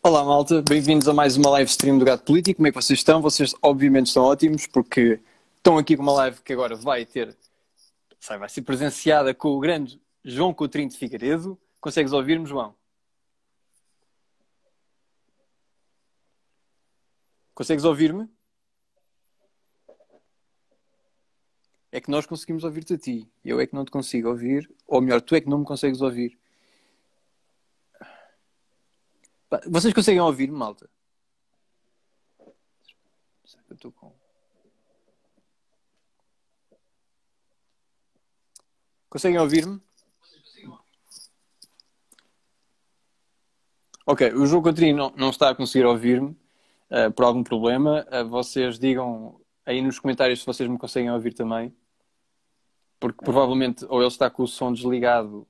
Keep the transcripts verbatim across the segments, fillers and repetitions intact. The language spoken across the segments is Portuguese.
Olá, malta. Bem-vindos a mais uma live stream do Gato Político. Como é que vocês estão? Vocês obviamente estão ótimos porque estão aqui com uma live que agora vai ter, sai, vai ser presenciada com o grande João Coutrinho de Figueiredo. Consegues ouvir-me, João? Consegues ouvir-me? É que nós conseguimos ouvir-te a ti. Eu é que não te consigo ouvir. Ou melhor, tu é que não me consegues ouvir. Pá, vocês conseguem ouvir-me, malta? Será que eu estou com... Conseguem ouvir-me? Ok, o João Coutrinho não, não está a conseguir ouvir-me uh, por algum problema. Uh, vocês digam aí nos comentários se vocês me conseguem ouvir também. Porque provavelmente ou ele está com o som desligado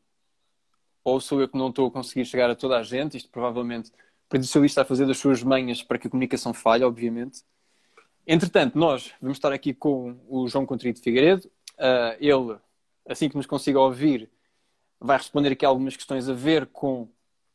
ou sou eu que não estou a conseguir chegar a toda a gente. Isto provavelmente o Partido Socialista está a fazer das suas manhas para que a comunicação falhe, obviamente. Entretanto, nós vamos estar aqui com o João Coutrinho de Figueiredo. Uh, ele, assim que nos consiga ouvir, vai responder aqui a algumas questões a ver com uh,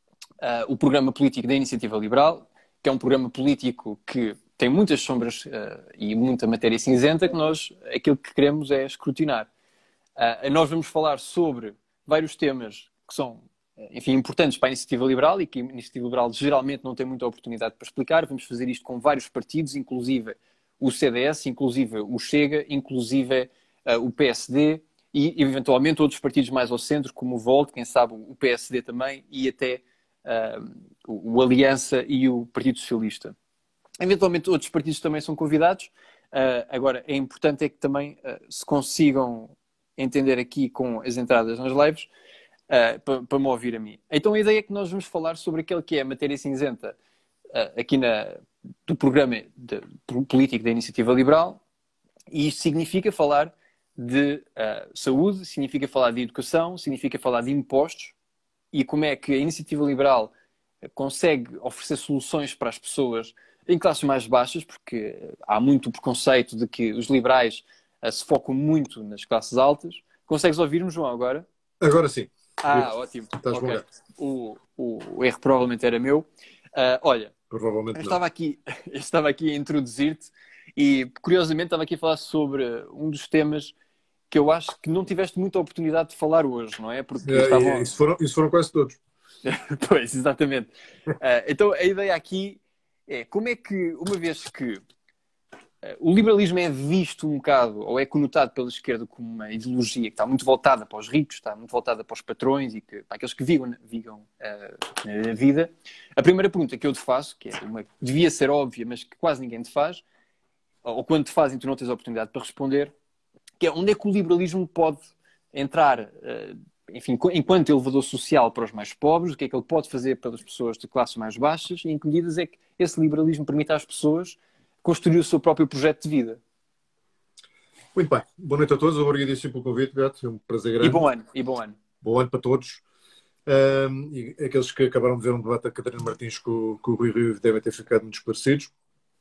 o programa político da Iniciativa Liberal, que é um programa político que tem muitas sombras uh, e muita matéria cinzenta, que nós, aquilo que queremos é escrutinar. Uh, nós vamos falar sobre vários temas que são, enfim, importantes para a Iniciativa Liberal e que a Iniciativa Liberal geralmente não tem muita oportunidade para explicar. Vamos fazer isto com vários partidos, inclusive o C D S, inclusive o Chega, inclusive uh, o P S D e, eventualmente, outros partidos mais ao centro, como o Volt, quem sabe o P S D também, e até uh, o, o Aliança e o Partido Socialista. Eventualmente, outros partidos também são convidados. Uh, agora, é importante é que também uh, se consigam entender aqui com as entradas nas lives uh, para, para me ouvir a mim. Então a ideia é que nós vamos falar sobre aquele que é a matéria cinzenta uh, aqui na, do programa de, político da Iniciativa Liberal, e isto significa falar de uh, saúde, significa falar de educação, significa falar de impostos e como é que a Iniciativa Liberal consegue oferecer soluções para as pessoas em classes mais baixas, porque há muito preconceito de que os liberais se focam muito nas classes altas. Consegues ouvir-me, João, agora? Agora sim. Ah, ótimo. Estás okay. o, o, o erro provavelmente era meu. Uh, olha, provavelmente eu estava, aqui, eu estava aqui a introduzir-te e, curiosamente, estava aqui a falar sobre um dos temas que eu acho que não tiveste muita oportunidade de falar hoje, não é? Porque é, estavam... isso, foram, isso foram quase todos. Pois, exatamente. Uh, então, a ideia aqui é como é que, uma vez que o liberalismo é visto um bocado, ou é conotado pela esquerda como uma ideologia que está muito voltada para os ricos, está muito voltada para os patrões e que, para aqueles que vigam, vigam uh, a vida. A primeira pergunta que eu te faço, que é uma que devia ser óbvia, mas que quase ninguém te faz, ou quando te fazem tu não tens a oportunidade para responder, que é onde é que o liberalismo pode entrar, uh, enfim, enquanto elevador social para os mais pobres, o que é que ele pode fazer pelas pessoas de classes mais baixas e em que medidas é que esse liberalismo permite às pessoas construir o seu próprio projeto de vida. Muito bem. Boa noite a todos. Obrigadíssimo pelo convite, Gato. É um prazer grande. E bom ano. E bom ano. Bom ano para todos. Um, e aqueles que acabaram de ver um debate da Catarina Martins com, com o Rui Rio devem ter ficado muito esclarecidos.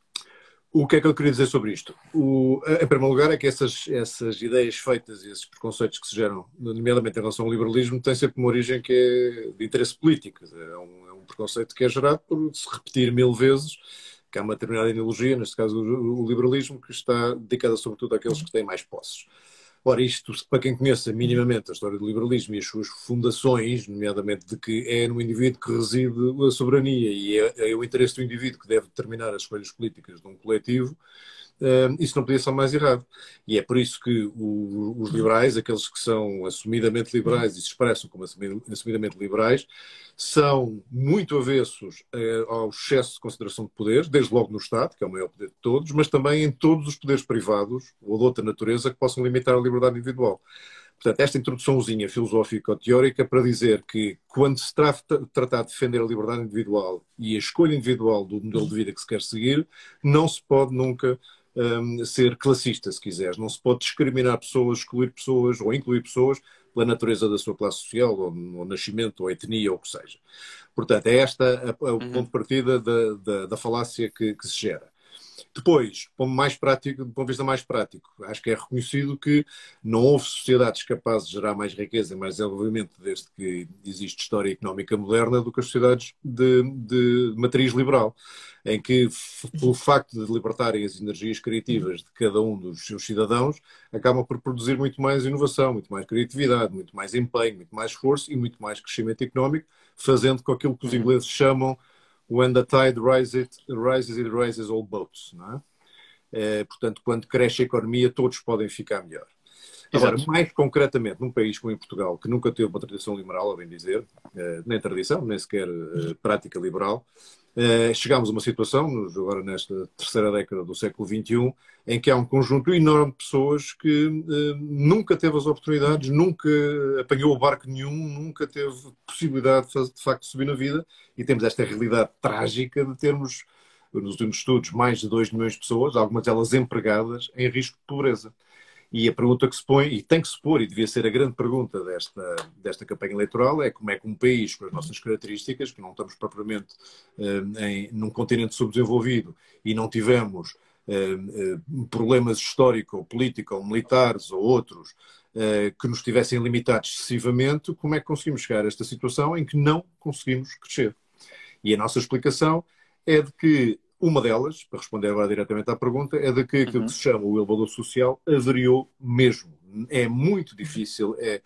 O que é que eu queria dizer sobre isto? O, em primeiro lugar, é que essas, essas ideias feitas e esses preconceitos que se geram, nomeadamente em relação ao liberalismo, têm sempre uma origem que é de interesse político. É um, é um preconceito que é gerado por se repetir mil vezes que há uma determinada ideologia, neste caso o, o liberalismo, que está dedicada sobretudo àqueles que têm mais posses. Ora, isto, para quem conheça minimamente a história do liberalismo e as suas fundações, nomeadamente de que é no indivíduo que reside a soberania e é, é o interesse do indivíduo que deve determinar as escolhas políticas de um coletivo, Uh, isso não podia ser mais errado. E é por isso que o, os liberais, aqueles que são assumidamente liberais e se expressam como assumidamente liberais, são muito avessos uh, ao excesso de consideração de poder, desde logo no Estado, que é o maior poder de todos, mas também em todos os poderes privados ou de outra natureza que possam limitar a liberdade individual. Portanto, esta introduçãozinha filosófico-teórica para dizer que quando se trata, tratar de defender a liberdade individual e a escolha individual do modelo de vida que se quer seguir, não se pode nunca um, ser classista, se quiseres. Não se pode discriminar pessoas, excluir pessoas ou incluir pessoas pela natureza da sua classe social, ou, ou nascimento, ou etnia, ou o que seja. Portanto, é esta a, a, o ponto de partida da, da, da falácia que, que se gera. Depois, mais prático, do ponto de vista mais prático, acho que é reconhecido que não houve sociedades capazes de gerar mais riqueza e mais desenvolvimento desde que existe história económica moderna do que as sociedades de, de matriz liberal, em que, pelo facto de libertarem as energias criativas de cada um dos seus cidadãos, acabam por produzir muito mais inovação, muito mais criatividade, muito mais empenho, muito mais esforço e muito mais crescimento económico, fazendo com aquilo que os ingleses chamam When the tide rises, rises it raises all boats. Não é? É, portanto, quando cresce a economia, todos podem ficar melhor. Agora, Exato. mais concretamente, num país como em Portugal, que nunca teve uma tradição liberal, a bem dizer, eh, nem tradição, nem sequer eh, prática liberal, eh, chegámos a uma situação, agora nesta terceira década do século vinte e um, em que há um conjunto enorme de pessoas que eh, nunca teve as oportunidades, nunca apanhou o barco nenhum, nunca teve possibilidade de, de facto de subir na vida, e temos esta realidade trágica de termos, nos últimos estudos, mais de dois milhões de pessoas, algumas delas empregadas, em risco de pobreza. E a pergunta que se põe, e tem que se pôr, e devia ser a grande pergunta desta, desta campanha eleitoral, é como é que um país com as nossas características, que não estamos propriamente uh, em, num continente subdesenvolvido e não tivemos uh, uh, problemas históricos, políticos, militares ou outros uh, que nos tivessem limitado excessivamente, como é que conseguimos chegar a esta situação em que não conseguimos crescer? E a nossa explicação é de que uma delas, para responder agora diretamente à pergunta, é de que aquilo Uhum. que se chama o elevador social avariou mesmo. É muito difícil, é,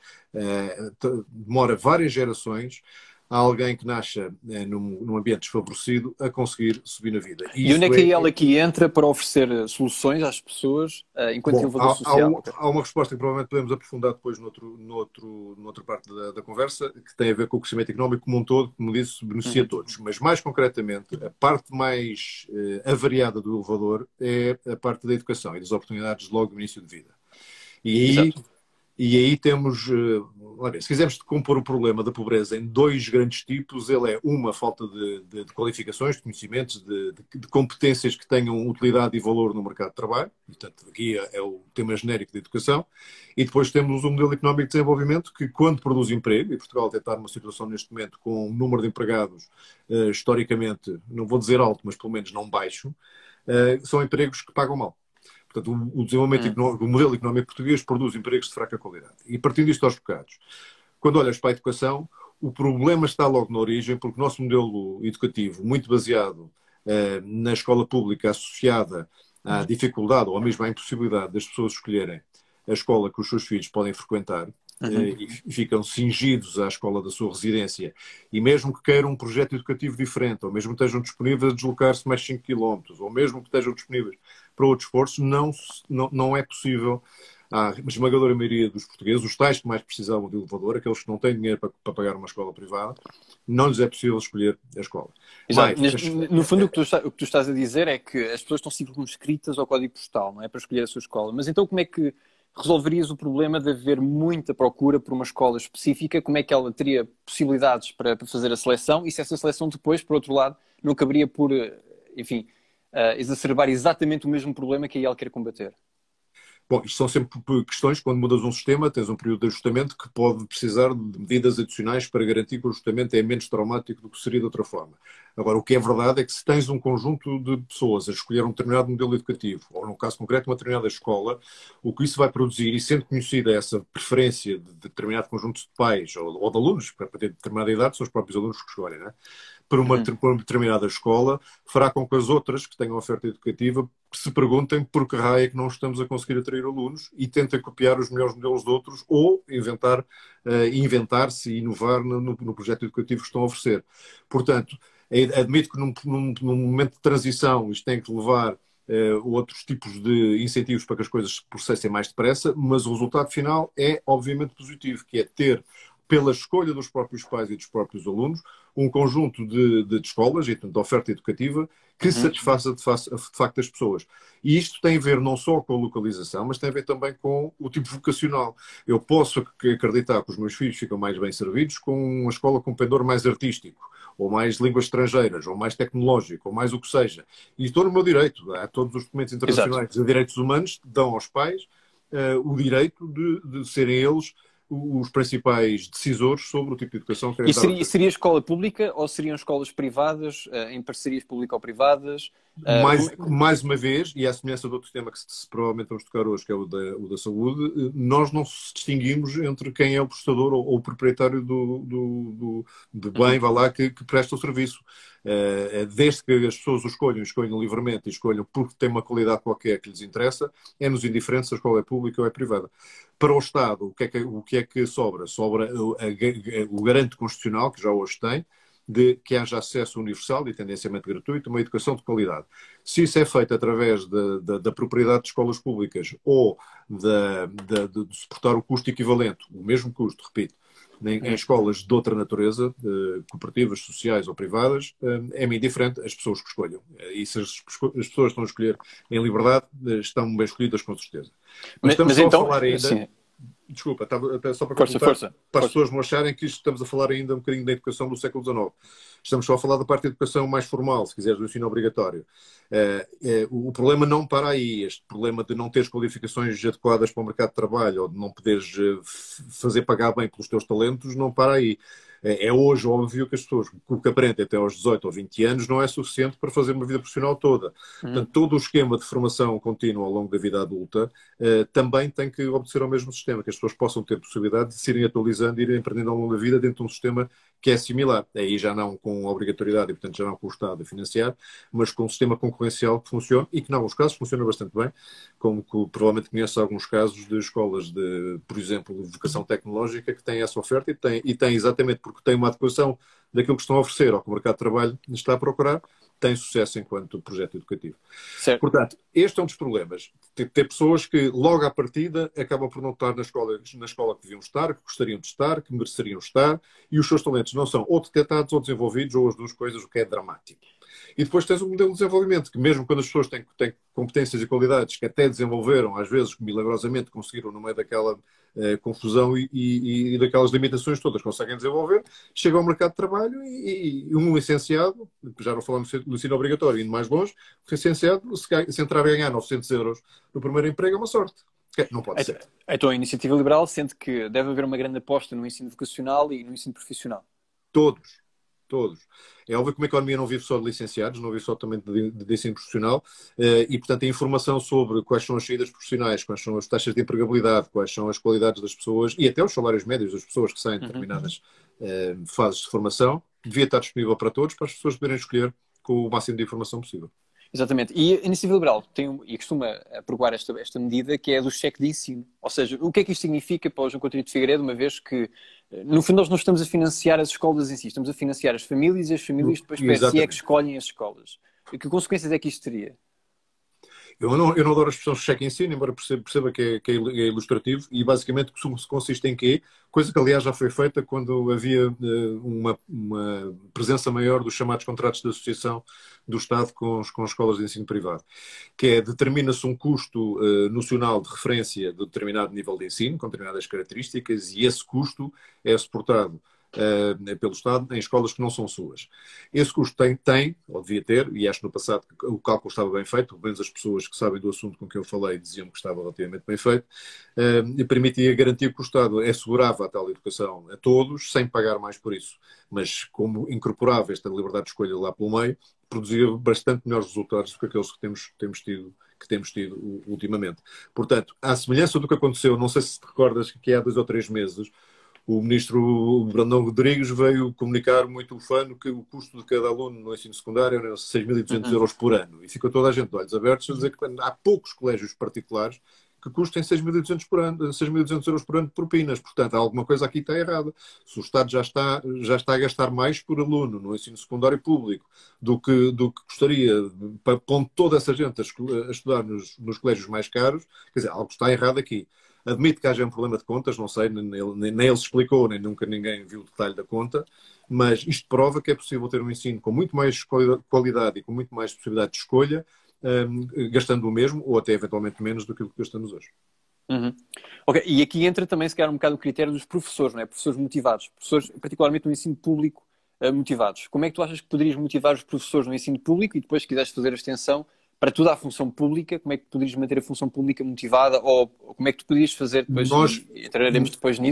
é, demora várias gerações a alguém que nasça é, num, num ambiente desfavorecido a conseguir subir na vida. E Isso onde é que é, ela aqui entra para oferecer soluções às pessoas uh, enquanto Bom, elevador há, social? há, Okay. há uma resposta que provavelmente podemos aprofundar depois noutro, noutro, noutra parte da, da conversa, que tem a ver com o crescimento económico como um todo, como disse, beneficia Uhum. todos. Mas mais concretamente, a parte mais eh, avariada do elevador é a parte da educação e das oportunidades logo no início de vida. E aí, Exato. e aí temos, uh, olha, se quisermos compor o problema da pobreza em dois grandes tipos, ele é uma falta de, de, de qualificações, de conhecimentos, de, de, de competências que tenham utilidade e valor no mercado de trabalho, portanto aqui é, é o tema genérico de educação, e depois temos um modelo económico de desenvolvimento que, quando produz emprego, e Portugal tem estado numa situação neste momento com um número de empregados uh, historicamente, não vou dizer alto, mas pelo menos não baixo, uh, são empregos que pagam mal. Portanto, o desenvolvimento Uhum. económico, o modelo económico português produz empregos de fraca qualidade. E partindo disto aos bocados, quando olhas para a educação, o problema está logo na origem, porque o nosso modelo educativo, muito baseado eh, na escola pública, associada à dificuldade ou mesmo à impossibilidade das pessoas escolherem a escola que os seus filhos podem frequentar, Uhum. e ficam cingidos à escola da sua residência, e mesmo que queiram um projeto educativo diferente, ou mesmo que estejam disponíveis a deslocar-se mais cinco quilómetros, ou mesmo que estejam disponíveis para outro esforço, não, não, não é possível. A esmagadora maioria dos portugueses, os tais que mais precisavam de elevador, aqueles que não têm dinheiro para, para pagar uma escola privada, não lhes é possível escolher a escola. Exato. Mas, Mas, no fundo, o que, tu está, o que tu estás a dizer é que as pessoas estão circunscritas ao código postal, não é? Para escolher a sua escola. Mas então como é que resolverias o problema de haver muita procura por uma escola específica? Como é que ela teria possibilidades para, para fazer a seleção? E se essa seleção depois, por outro lado, não caberia por, enfim, uh, exacerbar exatamente o mesmo problema que aí ela quer combater? Bom, isto são sempre questões, quando mudas um sistema, tens um período de ajustamento que pode precisar de medidas adicionais para garantir que o ajustamento é menos traumático do que seria de outra forma. Agora, o que é verdade é que se tens um conjunto de pessoas a escolher um determinado modelo educativo, ou no caso concreto uma determinada escola, o que isso vai produzir, e sendo conhecida essa preferência de determinado conjunto de pais ou, ou de alunos, para ter determinada idade, são os próprios alunos que escolhem, não é? Por uma, Uhum. por uma determinada escola, fará com que as outras que tenham oferta educativa se perguntem por que raio é que não estamos a conseguir atrair alunos e tentem copiar os melhores modelos de outros ou inventar, uh, inventar-se e inovar no, no, no projeto educativo que estão a oferecer. Portanto, admito que num, num, num momento de transição isto tem que levar uh, outros tipos de incentivos para que as coisas se processem mais depressa, mas o resultado final é obviamente positivo, que é ter, pela escolha dos próprios pais e dos próprios alunos, um conjunto de, de, de escolas e de oferta educativa que Uhum. satisfaça de, face, de facto as pessoas. E isto tem a ver não só com a localização, mas tem a ver também com o tipo vocacional. Eu posso acreditar que os meus filhos ficam mais bem servidos com uma escola com um pendor mais artístico, ou mais línguas estrangeiras, ou mais tecnológico, ou mais o que seja. E estou no meu direito. Há todos os documentos internacionais Exato. de direitos humanos que dão aos pais uh, o direito de, de serem eles os principais decisores sobre o tipo de educação que querem E dar. seria, seria escola pública ou seriam escolas privadas, em parcerias público-privadas? Mais, Uh, mais uma vez, e à semelhança do outro tema que se, se provavelmente vamos tocar hoje, que é o da, o da saúde, nós não distinguimos entre quem é o prestador ou, ou o proprietário do, do, do, do bem, vá lá, que, que presta o serviço. Uh, desde que as pessoas o escolham, escolham livremente e escolham porque tem uma qualidade qualquer que lhes interessa, é-nos indiferente se a escola é pública ou é privada. Para o Estado, o que é que, o que, é que sobra? Sobra o, a, a, o garante constitucional, que já hoje tem, de que haja acesso universal e tendencialmente gratuito a uma educação de qualidade. Se isso é feito através da, da, da propriedade de escolas públicas ou da, da, de, de suportar o custo equivalente, o mesmo custo, repito, em, em escolas de outra natureza, eh, cooperativas, sociais ou privadas, eh, é-me indiferente as pessoas que escolham. E se as, as pessoas estão a escolher em liberdade, eh, estão bem escolhidas com certeza. Mas, mas estamos mas só então, a falar ainda... sim. Desculpa, estava, até só para Força, completar, força, para as força. pessoas não acharem que estamos a falar ainda um bocadinho da educação do século dezenove. Estamos só a falar da parte da educação mais formal, se quiseres, do ensino obrigatório. Uh, uh, o problema não para aí. Este problema de não teres qualificações adequadas para o mercado de trabalho ou de não poderes uh, fazer pagar bem pelos teus talentos, não para aí. É hoje óbvio que as pessoas, o que aprendem até aos dezoito ou vinte anos, não é suficiente para fazer uma vida profissional toda. Uhum. Portanto, todo o esquema de formação contínua ao longo da vida adulta eh, também tem que obedecer ao mesmo sistema, que as pessoas possam ter possibilidade de se irem atualizando e irem aprendendo ao longo da vida dentro de um sistema que é similar. Aí já não com obrigatoriedade e, portanto, já não com o Estado a financiar, mas com um sistema concorrencial que funciona e que, em alguns casos, funciona bastante bem, como que, provavelmente conhece alguns casos de escolas de, por exemplo, de vocação tecnológica que têm essa oferta e têm, e têm exatamente porque tem uma adequação daquilo que estão a oferecer ao que o mercado de trabalho está a procurar, tem sucesso enquanto projeto educativo. Certo. Portanto, este é um dos problemas. Ter, ter pessoas que, logo à partida, acabam por não estar na escola, na escola que deviam estar, que gostariam de estar, que mereceriam estar, e os seus talentos não são ou detectados ou desenvolvidos, ou as duas coisas, o que é dramático. E depois tens o modelo de desenvolvimento, que mesmo quando as pessoas têm, têm competências e qualidades que até desenvolveram, às vezes, milagrosamente conseguiram, no meio daquela eh, confusão e, e, e daquelas limitações todas, conseguem desenvolver, chegam ao mercado de trabalho e, e um licenciado, já não falamos do ensino obrigatório, indo mais longe, o licenciado, se, se entrar a ganhar novecentos euros no primeiro emprego, é uma sorte. Não pode ser. Então a Iniciativa Liberal sente que deve haver uma grande aposta no ensino vocacional e no ensino profissional. Todos. Todos. É óbvio que uma economia não vive só de licenciados, não vive só também de, de, de ensino profissional e, portanto, a informação sobre quais são as saídas profissionais, quais são as taxas de empregabilidade, quais são as qualidades das pessoas e até os salários médios das pessoas que saem de determinadas uhum. uh, fases de formação, devia estar disponível para todos, para as pessoas poderem escolher com o máximo de informação possível. Exatamente. E a Iniciativa Liberal tem, e costuma aprovar esta, esta medida, que é do cheque de ensino. Ou seja, o que é que isto significa para o João Coutinho de Figueiredo, uma vez que, no fundo, nós não estamos a financiar as escolas em si, estamos a financiar as famílias e as famílias depois para si é que escolhem as escolas. E que consequências é que isto teria? Eu não, eu não adoro a expressão cheque em ensino, embora perceba, perceba que, é, que é ilustrativo, e basicamente consiste em quê? Coisa que, aliás, já foi feita quando havia uh, uma, uma presença maior dos chamados contratos de associação do Estado com, os, com as escolas de ensino privado, que é, determina-se um custo uh, nocional de referência de determinado nível de ensino, com determinadas características, e esse custo é suportado Uh, pelo Estado em escolas que não são suas. Esse custo tem, tem, ou devia ter, e acho que no passado o cálculo estava bem feito, pelo menos as pessoas que sabem do assunto com que eu falei diziam que estava relativamente bem feito, uh, e permitia garantir que o Estado assegurava a tal educação a todos, sem pagar mais por isso. Mas como incorporava esta liberdade de escolha lá pelo meio, produzia bastante melhores resultados do que aqueles que temos, temos tido que temos tido ultimamente. Portanto, à semelhança do que aconteceu, não sei se te recordas que há dois ou três meses o ministro Brandão Rodrigues veio comunicar muito ufano que o custo de cada aluno no ensino secundário era seis mil e duzentos uhum. euros por ano. E ficou toda a gente de olhos abertos a dizer que há poucos colégios particulares que custem seis mil e duzentos por ano, seis mil e duzentos euros por ano de propinas. Portanto, alguma coisa aqui está errada. Se o Estado já está, já está a gastar mais por aluno no ensino secundário público do que, do que gostaria, para pondo toda essa gente a, a estudar nos, nos colégios mais caros, quer dizer, algo está errado aqui. Admito que haja um problema de contas, não sei, nem ele, nem, nem ele se explicou, nem nunca ninguém viu o detalhe da conta, mas isto prova que é possível ter um ensino com muito mais qualidade e com muito mais possibilidade de escolha, um, gastando o mesmo, ou até eventualmente menos do que o que gastamos hoje. Uhum. Ok, e aqui entra também, se calhar, um bocado o critério dos professores, não é? Professores motivados, professores, particularmente no ensino público, uh, motivados. Como é que tu achas que poderias motivar os professores no ensino público e depois, se quiseres fazer a extensão para toda a função pública, como é que poderias manter a função pública motivada ou como é que tu poderias fazer depois, Nós, e entraremos depois nisso,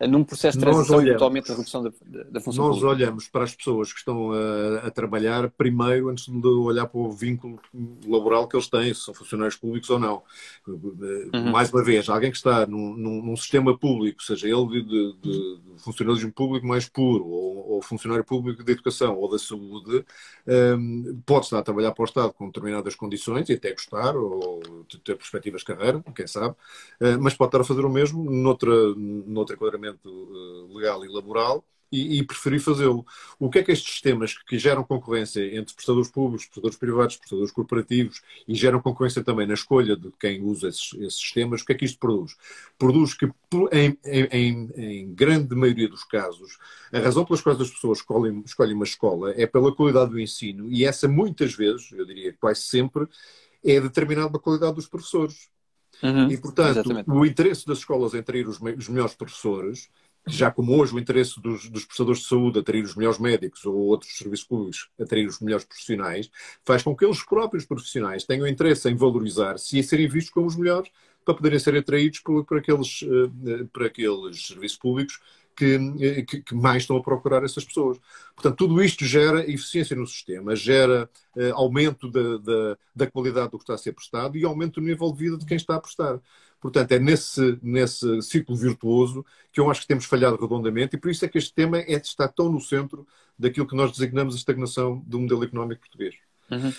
uh, num processo de Nós transição e olhamos, eventualmente a redução da, da, da função nós pública? olhamos para as pessoas que estão a, a trabalhar primeiro, antes de olhar para o vínculo laboral que eles têm, se são funcionários públicos ou não. Uhum. Mais uma vez, alguém que está num, num, num sistema público, seja ele de, de, de funcionalismo público mais puro, ou, ou funcionário público de educação ou da saúde, um, pode estar a trabalhar para o Estado com determinadas condições e até gostar, ou ter perspectivas de carreira, quem sabe, uh, mas pode estar a fazer o mesmo noutra, noutro enquadramento uh, legal e laboral, E, e preferir fazê-lo. O que é que estes sistemas que geram concorrência entre prestadores públicos, prestadores privados, prestadores corporativos e geram concorrência também na escolha de quem usa esses, esses sistemas, o que é que isto produz? Produz que, em, em, em grande maioria dos casos, a razão pelas quais as pessoas escolhem, escolhem uma escola é pela qualidade do ensino, e essa muitas vezes, eu diria quase sempre, é determinada pela qualidade dos professores. Uhum. E, portanto, Exatamente. o interesse das escolas em atrair os, os melhores professores, já como hoje o interesse dos, dos prestadores de saúde a atrair os melhores médicos ou outros serviços públicos a atrair os melhores profissionais, faz com que eles próprios profissionais tenham interesse em valorizar-se e em serem vistos como os melhores para poderem ser atraídos por, por, aqueles, por aqueles serviços públicos que, que, que mais estão a procurar essas pessoas. Portanto, tudo isto gera eficiência no sistema, gera uh, aumento da, da, da qualidade do que está a ser prestado e aumento do nível de vida de quem está a prestar. Portanto, é nesse, nesse ciclo virtuoso que eu acho que temos falhado redondamente, e por isso é que este tema é, está tão no centro daquilo que nós designamos a estagnação do modelo económico português. Uhum.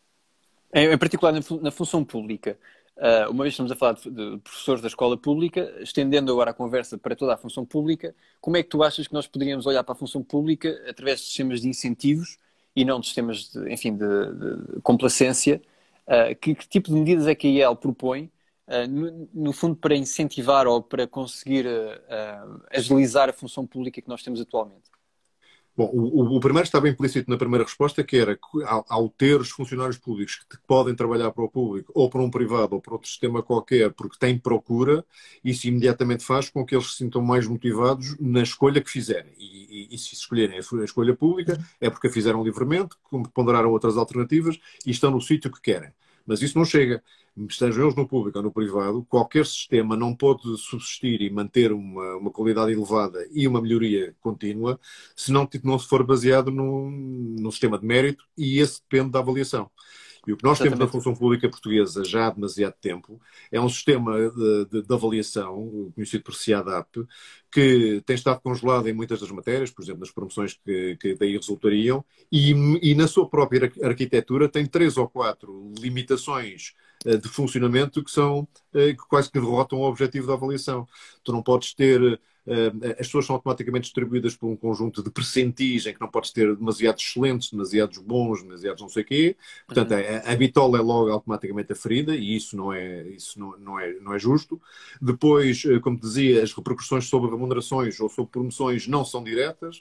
Em, em particular na, na função pública, uh, uma vez estamos a falar de, de professores da escola pública, estendendo agora a conversa para toda a função pública, como é que tu achas que nós poderíamos olhar para a função pública através de sistemas de incentivos e não de sistemas de, enfim, de, de complacência? Uh, que, que tipo de medidas é que a I E L propõe, uh, no, no fundo, para incentivar ou para conseguir uh, uh, agilizar a função pública que nós temos atualmente? Bom, o, o primeiro estava implícito na primeira resposta, que era que ao, ao ter os funcionários públicos que podem trabalhar para o público, ou para um privado, ou para outro sistema qualquer, porque têm procura, isso imediatamente faz com que eles se sintam mais motivados na escolha que fizerem. E, e, e se escolherem a escolha pública, é porque a fizeram livremente, ponderaram outras alternativas e estão no sítio que querem. Mas isso não chega. Estejam eles no público ou no privado, qualquer sistema não pode subsistir e manter uma, uma qualidade elevada e uma melhoria contínua se não, não se for baseado num, num sistema de mérito, e esse depende da avaliação. E o que nós Exatamente. temos na função pública portuguesa já há demasiado tempo é um sistema de, de, de avaliação, conhecido por CIADAP, que tem estado congelado em muitas das matérias, por exemplo, nas promoções que, que daí resultariam, e, e na sua própria arquitetura tem três ou quatro limitações de funcionamento que são que quase que derrotam o objetivo da avaliação. Tu não podes ter... As pessoas são automaticamente distribuídas por um conjunto de percentis em que não podes ter demasiados excelentes, demasiados bons, demasiados não sei o quê. Portanto, uhum. a, a bitola é logo automaticamente aferida, e isso não é, isso não, não é, não é justo. Depois, como dizia, as repercussões sobre remunerações ou sobre promoções não são diretas.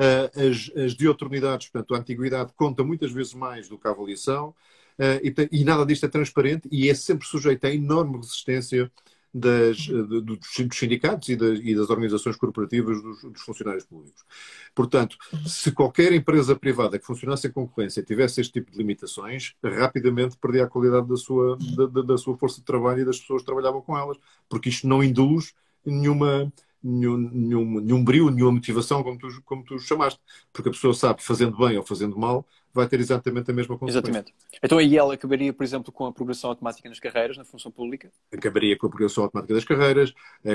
As, as dioturnidades, portanto, a antiguidade conta muitas vezes mais do que a avaliação. Uh, e, e nada disto é transparente e é sempre sujeito a enorme resistência das, de, dos sindicatos e das, e das organizações corporativas dos, dos funcionários públicos. Portanto, se qualquer empresa privada que funcionasse em concorrência tivesse este tipo de limitações, rapidamente perdia a qualidade da sua, da, da sua força de trabalho e das pessoas que trabalhavam com elas, porque isto não induz nenhuma... Nenhum, nenhum, nenhum brilho, nenhuma motivação, como tu, como tu chamaste, porque a pessoa sabe, fazendo bem ou fazendo mal, vai ter exatamente a mesma consequência. Exatamente. Então aí ela acabaria, por exemplo, com a progressão automática nas carreiras, na função pública? Acabaria com a progressão automática das carreiras,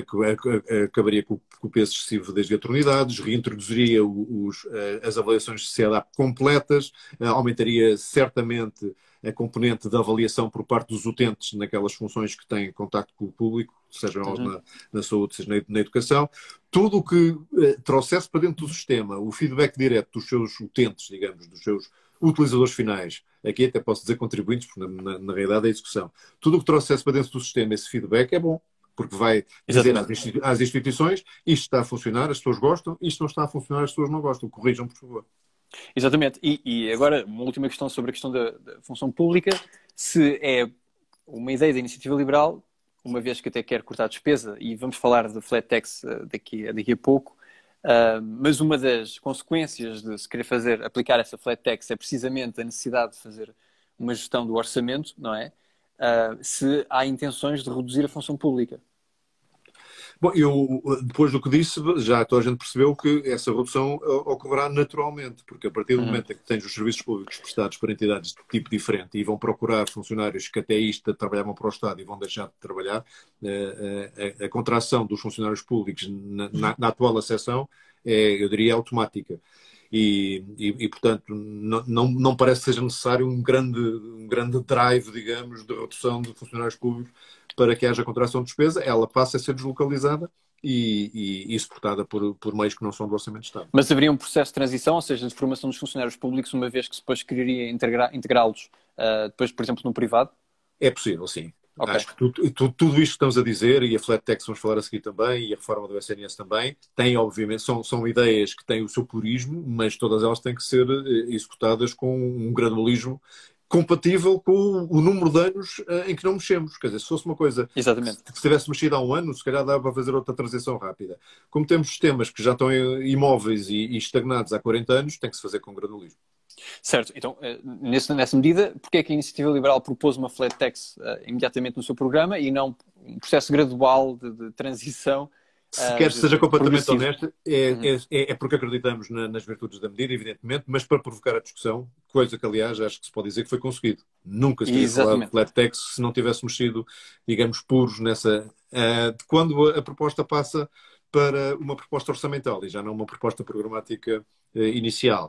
acabaria com o peso excessivo das diatronidades, reintroduziria os, as avaliações de C E D A P completas, aumentaria certamente a componente da avaliação por parte dos utentes naquelas funções que têm contacto com o público, seja uhum. na, na saúde, seja na, na educação. Tudo o que eh, trouxesse para dentro do sistema o feedback direto dos seus utentes, digamos, dos seus utilizadores finais, aqui até posso dizer contribuintes, porque na, na, na realidade é a execução. Tudo o que trouxesse para dentro do sistema esse feedback é bom, porque vai dizer às, institui às instituições: isto está a funcionar, as pessoas gostam, isto não está a funcionar, as pessoas não gostam. Corrijam, por favor. Exatamente. E, e agora, uma última questão sobre a questão da, da função pública. Se é uma ideia da iniciativa liberal, uma vez que até quer cortar a despesa, e vamos falar de flat tax daqui, daqui a pouco, uh, mas uma das consequências de se querer fazer, aplicar essa flat tax é precisamente a necessidade de fazer uma gestão do orçamento, não é? Uh, se há intenções de reduzir a função pública. Bom, eu, depois do que disse, já toda a gente percebeu que essa redução ocorrerá naturalmente, porque a partir do Uhum. momento em que tens os serviços públicos prestados por entidades de tipo diferente e vão procurar funcionários que até isto trabalhavam para o Estado e vão deixar de trabalhar, a, a, a contração dos funcionários públicos na, na, na atual acessão é, eu diria, automática. E, e, e, portanto, não, não, não parece que seja necessário um grande, um grande drive, digamos, de redução de funcionários públicos para que haja contração de despesa. Ela passa a ser deslocalizada e, e, e suportada por, por meios que não são do Orçamento de Estado. Mas haveria um processo de transição, ou seja, de formação dos funcionários públicos, uma vez que se depois quereria integrá-los, uh, depois, por exemplo, no privado? É possível, sim. Okay. Acho que tudo, tudo, tudo isto que estamos a dizer, e a flat tax vamos falar a seguir também, e a reforma do S N S também, tem, obviamente, são, são ideias que têm o seu purismo, mas todas elas têm que ser executadas com um gradualismo compatível com o, o número de anos uh, em que não mexemos. Quer dizer, se fosse uma coisa Exatamente. que se tivesse mexido há um ano, se calhar dava para fazer outra transição rápida. Como temos sistemas que já estão imóveis e, e estagnados há quarenta anos, tem que se fazer com gradualismo. Certo, então, nessa, nessa medida, porque é que a Iniciativa Liberal propôs uma flat tax uh, imediatamente no seu programa e não um processo gradual de, de transição? Se uh, quer que seja completamente honesto, é, uhum. é, é porque acreditamos na, nas virtudes da medida, evidentemente, mas para provocar a discussão, coisa que, aliás, acho que se pode dizer que foi conseguido. Nunca se teria falado de flat tax se não tivéssemos sido, digamos, puros nessa... Uh, de quando a, a proposta passa para uma proposta orçamental e já não uma proposta programática uh, inicial.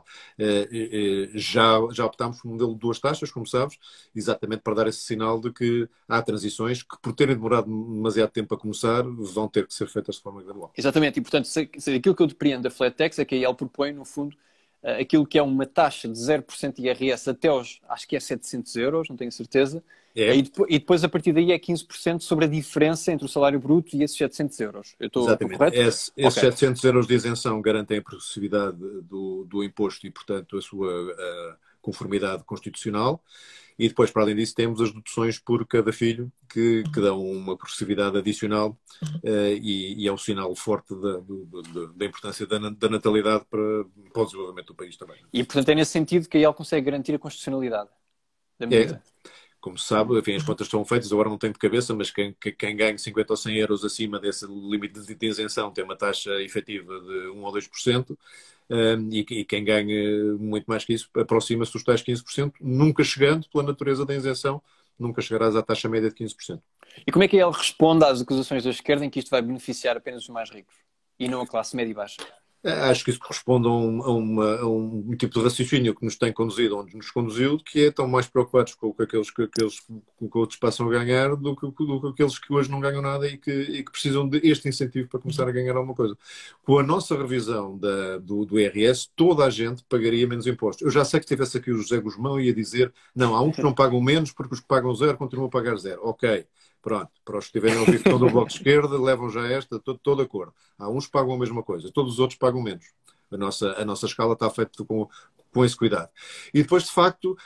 Uh, uh, já, já optámos por um modelo de duas taxas, como sabes, exatamente para dar esse sinal de que há transições que, por terem demorado demasiado tempo a começar, vão ter que ser feitas de forma gradual. Exatamente, e portanto, se, se aquilo que eu depreendo da flat tax é que aí ele propõe, no fundo, uh, aquilo que é uma taxa de zero por cento de I R S até aos, acho que é setecentos euros, não tenho certeza, É. E, depois, e depois a partir daí é quinze por cento sobre a diferença entre o salário bruto e esses setecentos euros. Eu estou, Exatamente. estou correto? Esse, esses okay. setecentos euros de isenção garantem a progressividade do, do imposto e, portanto, a sua a conformidade constitucional. E depois, para além disso, temos as deduções por cada filho, que, que dão uma progressividade adicional uh, e, e é um sinal forte da, do, da importância da, da natalidade para, para o desenvolvimento do país também. E, portanto, é nesse sentido que aí ele consegue garantir a constitucionalidade da medida. É. Como se sabe, enfim, as contas estão feitas, agora não tenho de cabeça, mas quem, quem ganha cinquenta ou cem euros acima desse limite de isenção tem uma taxa efetiva de um ou dois por cento, um, e, e quem ganha muito mais que isso aproxima-se dos tais quinze por cento, nunca chegando, pela natureza da isenção, nunca chegarás à taxa média de quinze por cento. E como é que ele responde às acusações da esquerda em que isto vai beneficiar apenas os mais ricos e não a classe média e baixa? Acho que isso corresponde a um, a, uma, a um tipo de raciocínio que nos tem conduzido onde nos conduziu, que é tão mais preocupados com o que aqueles que, aqueles, com que outros passam a ganhar do que, do que aqueles que hoje não ganham nada e que, e que precisam deste incentivo para começar a ganhar alguma coisa. Com a nossa revisão da, do, do I R S, toda a gente pagaria menos impostos. Eu já sei que tivesse aqui o José Guzmão e ia dizer, não, há uns que não pagam menos porque os que pagam zero continuam a pagar zero. Ok. Pronto, para os que estiverem a ouvir todo o Bloco de Esquerda, levam já esta, estou de acordo. Há uns que pagam a mesma coisa, todos os outros pagam menos. A nossa, a nossa escala está feita com, com esse cuidado. E depois, de facto,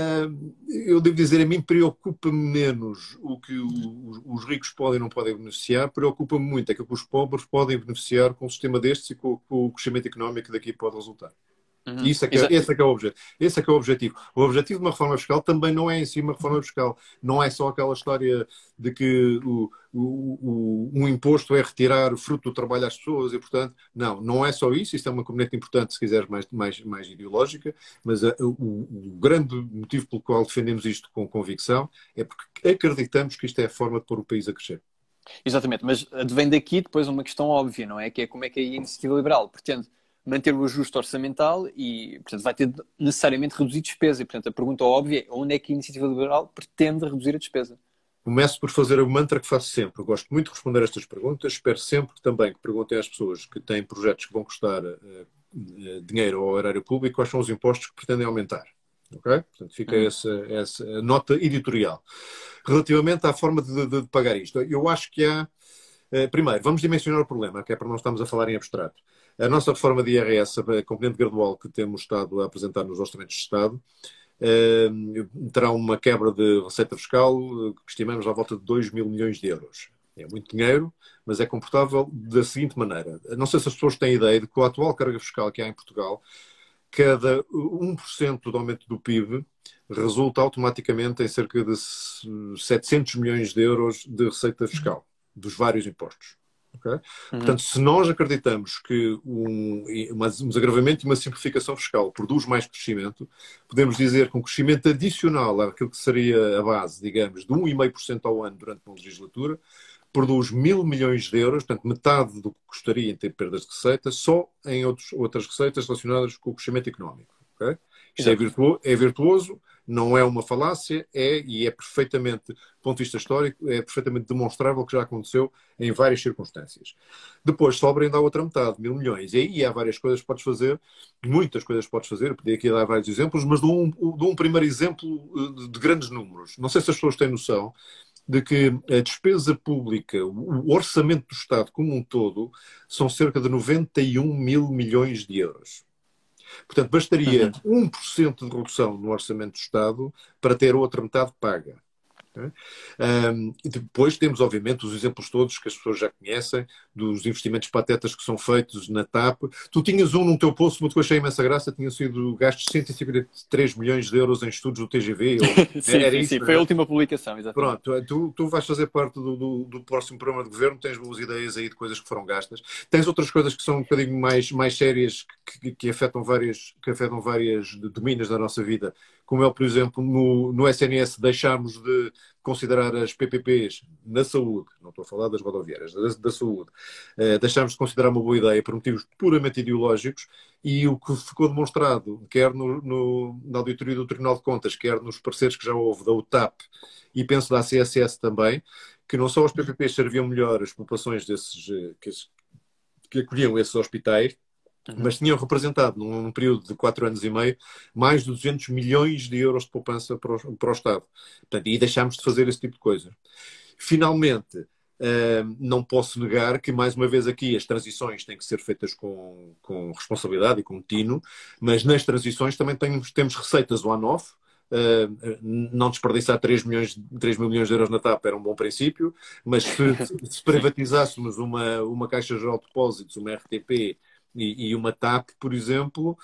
eu devo dizer, a mim preocupa-me menos o que os ricos podem e não podem beneficiar, preocupa-me muito aquilo que os pobres podem beneficiar com um sistema destes e com, com o crescimento económico que daqui pode resultar. Uhum. Isso é que é, esse, é que é o objetivo. esse é que é o objetivo. O objetivo de uma reforma fiscal também não é em si uma reforma fiscal. Não é só aquela história de que o, o, o, um imposto é retirar o fruto do trabalho às pessoas e, portanto, não, não é só isso. Isso é uma componente importante, se quiseres, mais, mais, mais ideológica, mas a, o, o grande motivo pelo qual defendemos isto com convicção é porque acreditamos que isto é a forma de pôr o país a crescer. Exatamente, mas vem daqui depois uma questão óbvia, não é? Que é como é que a Iniciativa Liberal pretende manter o ajuste orçamental e, portanto, vai ter necessariamente reduzir despesa. E, portanto, a pergunta óbvia é onde é que a Iniciativa Liberal pretende reduzir a despesa? Começo por fazer o mantra que faço sempre. Eu gosto muito de responder a estas perguntas. Espero sempre também que perguntem às pessoas que têm projetos que vão custar uh, uh, dinheiro ao erário público quais são os impostos que pretendem aumentar. Ok? Portanto, fica hum. essa, essa nota editorial. Relativamente à forma de, de, de pagar isto, eu acho que há... Uh, primeiro, vamos dimensionar o problema, que é para não estarmos a falar em abstrato. A nossa reforma de I R S, a componente gradual que temos estado a apresentar nos orçamentos de Estado, eh, terá uma quebra de receita fiscal que estimamos à volta de dois mil milhões de euros. É muito dinheiro, mas é comportável da seguinte maneira. Não sei se as pessoas têm ideia de que a atual carga fiscal que há em Portugal, cada um por cento do aumento do P I B resulta automaticamente em cerca de setecentos milhões de euros de receita fiscal, dos vários impostos. Okay? Uhum. Portanto, se nós acreditamos que um, um desagravamento e uma simplificação fiscal produz mais crescimento, podemos dizer que um crescimento adicional àquilo que seria a base, digamos, de um vírgula cinco por cento ao ano durante uma legislatura, produz mil milhões de euros, portanto, metade do que custaria em ter perdas de receita, só em outros, outras receitas relacionadas com o crescimento económico. Okay? Isto é, virtuoso, é virtuoso, não é uma falácia, é e é perfeitamente, do ponto de vista histórico, é perfeitamente demonstrável que já aconteceu em várias circunstâncias. Depois sobra ainda a outra metade, mil milhões. E aí há várias coisas que podes fazer, muitas coisas que podes fazer, eu podia aqui dar vários exemplos, mas dou um, dou um primeiro exemplo de, de grandes números. Não sei se as pessoas têm noção de que a despesa pública, o orçamento do Estado como um todo, são cerca de noventa e um mil milhões de euros. Portanto, bastaria Uhum. um por cento de redução no orçamento do Estado para ter a outra metade paga. Um, e depois temos, obviamente, os exemplos todos que as pessoas já conhecem, dos investimentos patetas que são feitos na TAP. Tu tinhas um no teu posto, mas que eu achei imensa graça, tinha sido gastos cento e cinquenta e três milhões de euros em estudos do T G V. Ou... sim, Era sim, isso, sim. Foi a última publicação, exatamente. Pronto, tu, tu vais fazer parte do, do, do próximo programa de governo, tens boas ideias aí de coisas que foram gastas. Tens outras coisas que são um bocadinho mais, mais sérias, que, que, afetam várias, que afetam várias domínios da nossa vida, como é, por exemplo, no, no S N S deixámos de considerar as P P Ps na saúde, não estou a falar das rodoviárias, da, da saúde, uh, deixámos de considerar uma boa ideia por motivos puramente ideológicos, e o que ficou demonstrado, quer no, no, na auditoria do Tribunal de Contas, quer nos pareceres que já houve da U T A P, e penso da A C S S também, que não só os P P Ps serviam melhor as populações desses, que, que acolhiam esses hospitais, uhum. mas tinham representado, num, num período de quatro anos e meio, mais de duzentos milhões de euros de poupança para o, para o Estado. Portanto, e deixámos de fazer esse tipo de coisa. Finalmente, uh, não posso negar que, mais uma vez aqui, as transições têm que ser feitas com, com responsabilidade e com tino, mas nas transições também temos, temos receitas one-off. Uh, não desperdiçar três mil milhões de euros na TAP era um bom princípio, mas se, se privatizássemos uma, uma Caixa Geral de Depósitos, uma R T P e, e uma TAP, por exemplo,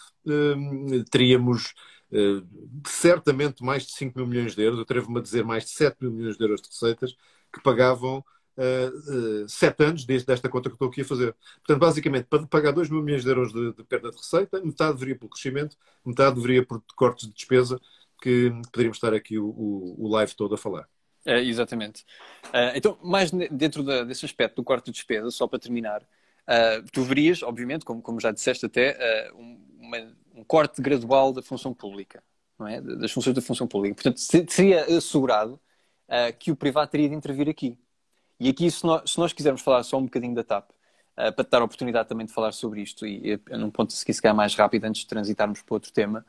uh, teríamos uh, certamente mais de cinco mil milhões de euros, eu atrevo-me a dizer mais de sete mil milhões de euros de receitas que pagavam uh, uh, sete anos desde esta conta que estou aqui a fazer. Portanto, basicamente, para pagar dois mil milhões de euros de, de perda de receita, metade deveria pelo crescimento, metade deveria por cortes de despesa, que poderíamos estar aqui o, o, o live todo a falar. É, exatamente. Uh, então, mais dentro da, desse aspecto do corte de despesa, só para terminar, uh, tu verias, obviamente, como, como já disseste até, uh, um, uma, um corte gradual da função pública, não é? Das funções da função pública. Portanto, seria assegurado uh, que o privado teria de intervir aqui. E aqui, se nós, se nós quisermos falar só um bocadinho da TAP, uh, para te dar a oportunidade também de falar sobre isto, e, e num ponto se calhar mais rápido, antes de transitarmos para outro tema,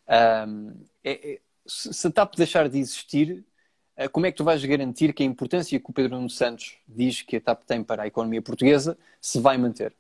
um, é, é, se a TAP deixar de existir, como é que tu vais garantir que a importância que o Pedro Nuno Santos diz que a TAP tem para a economia portuguesa se vai manter?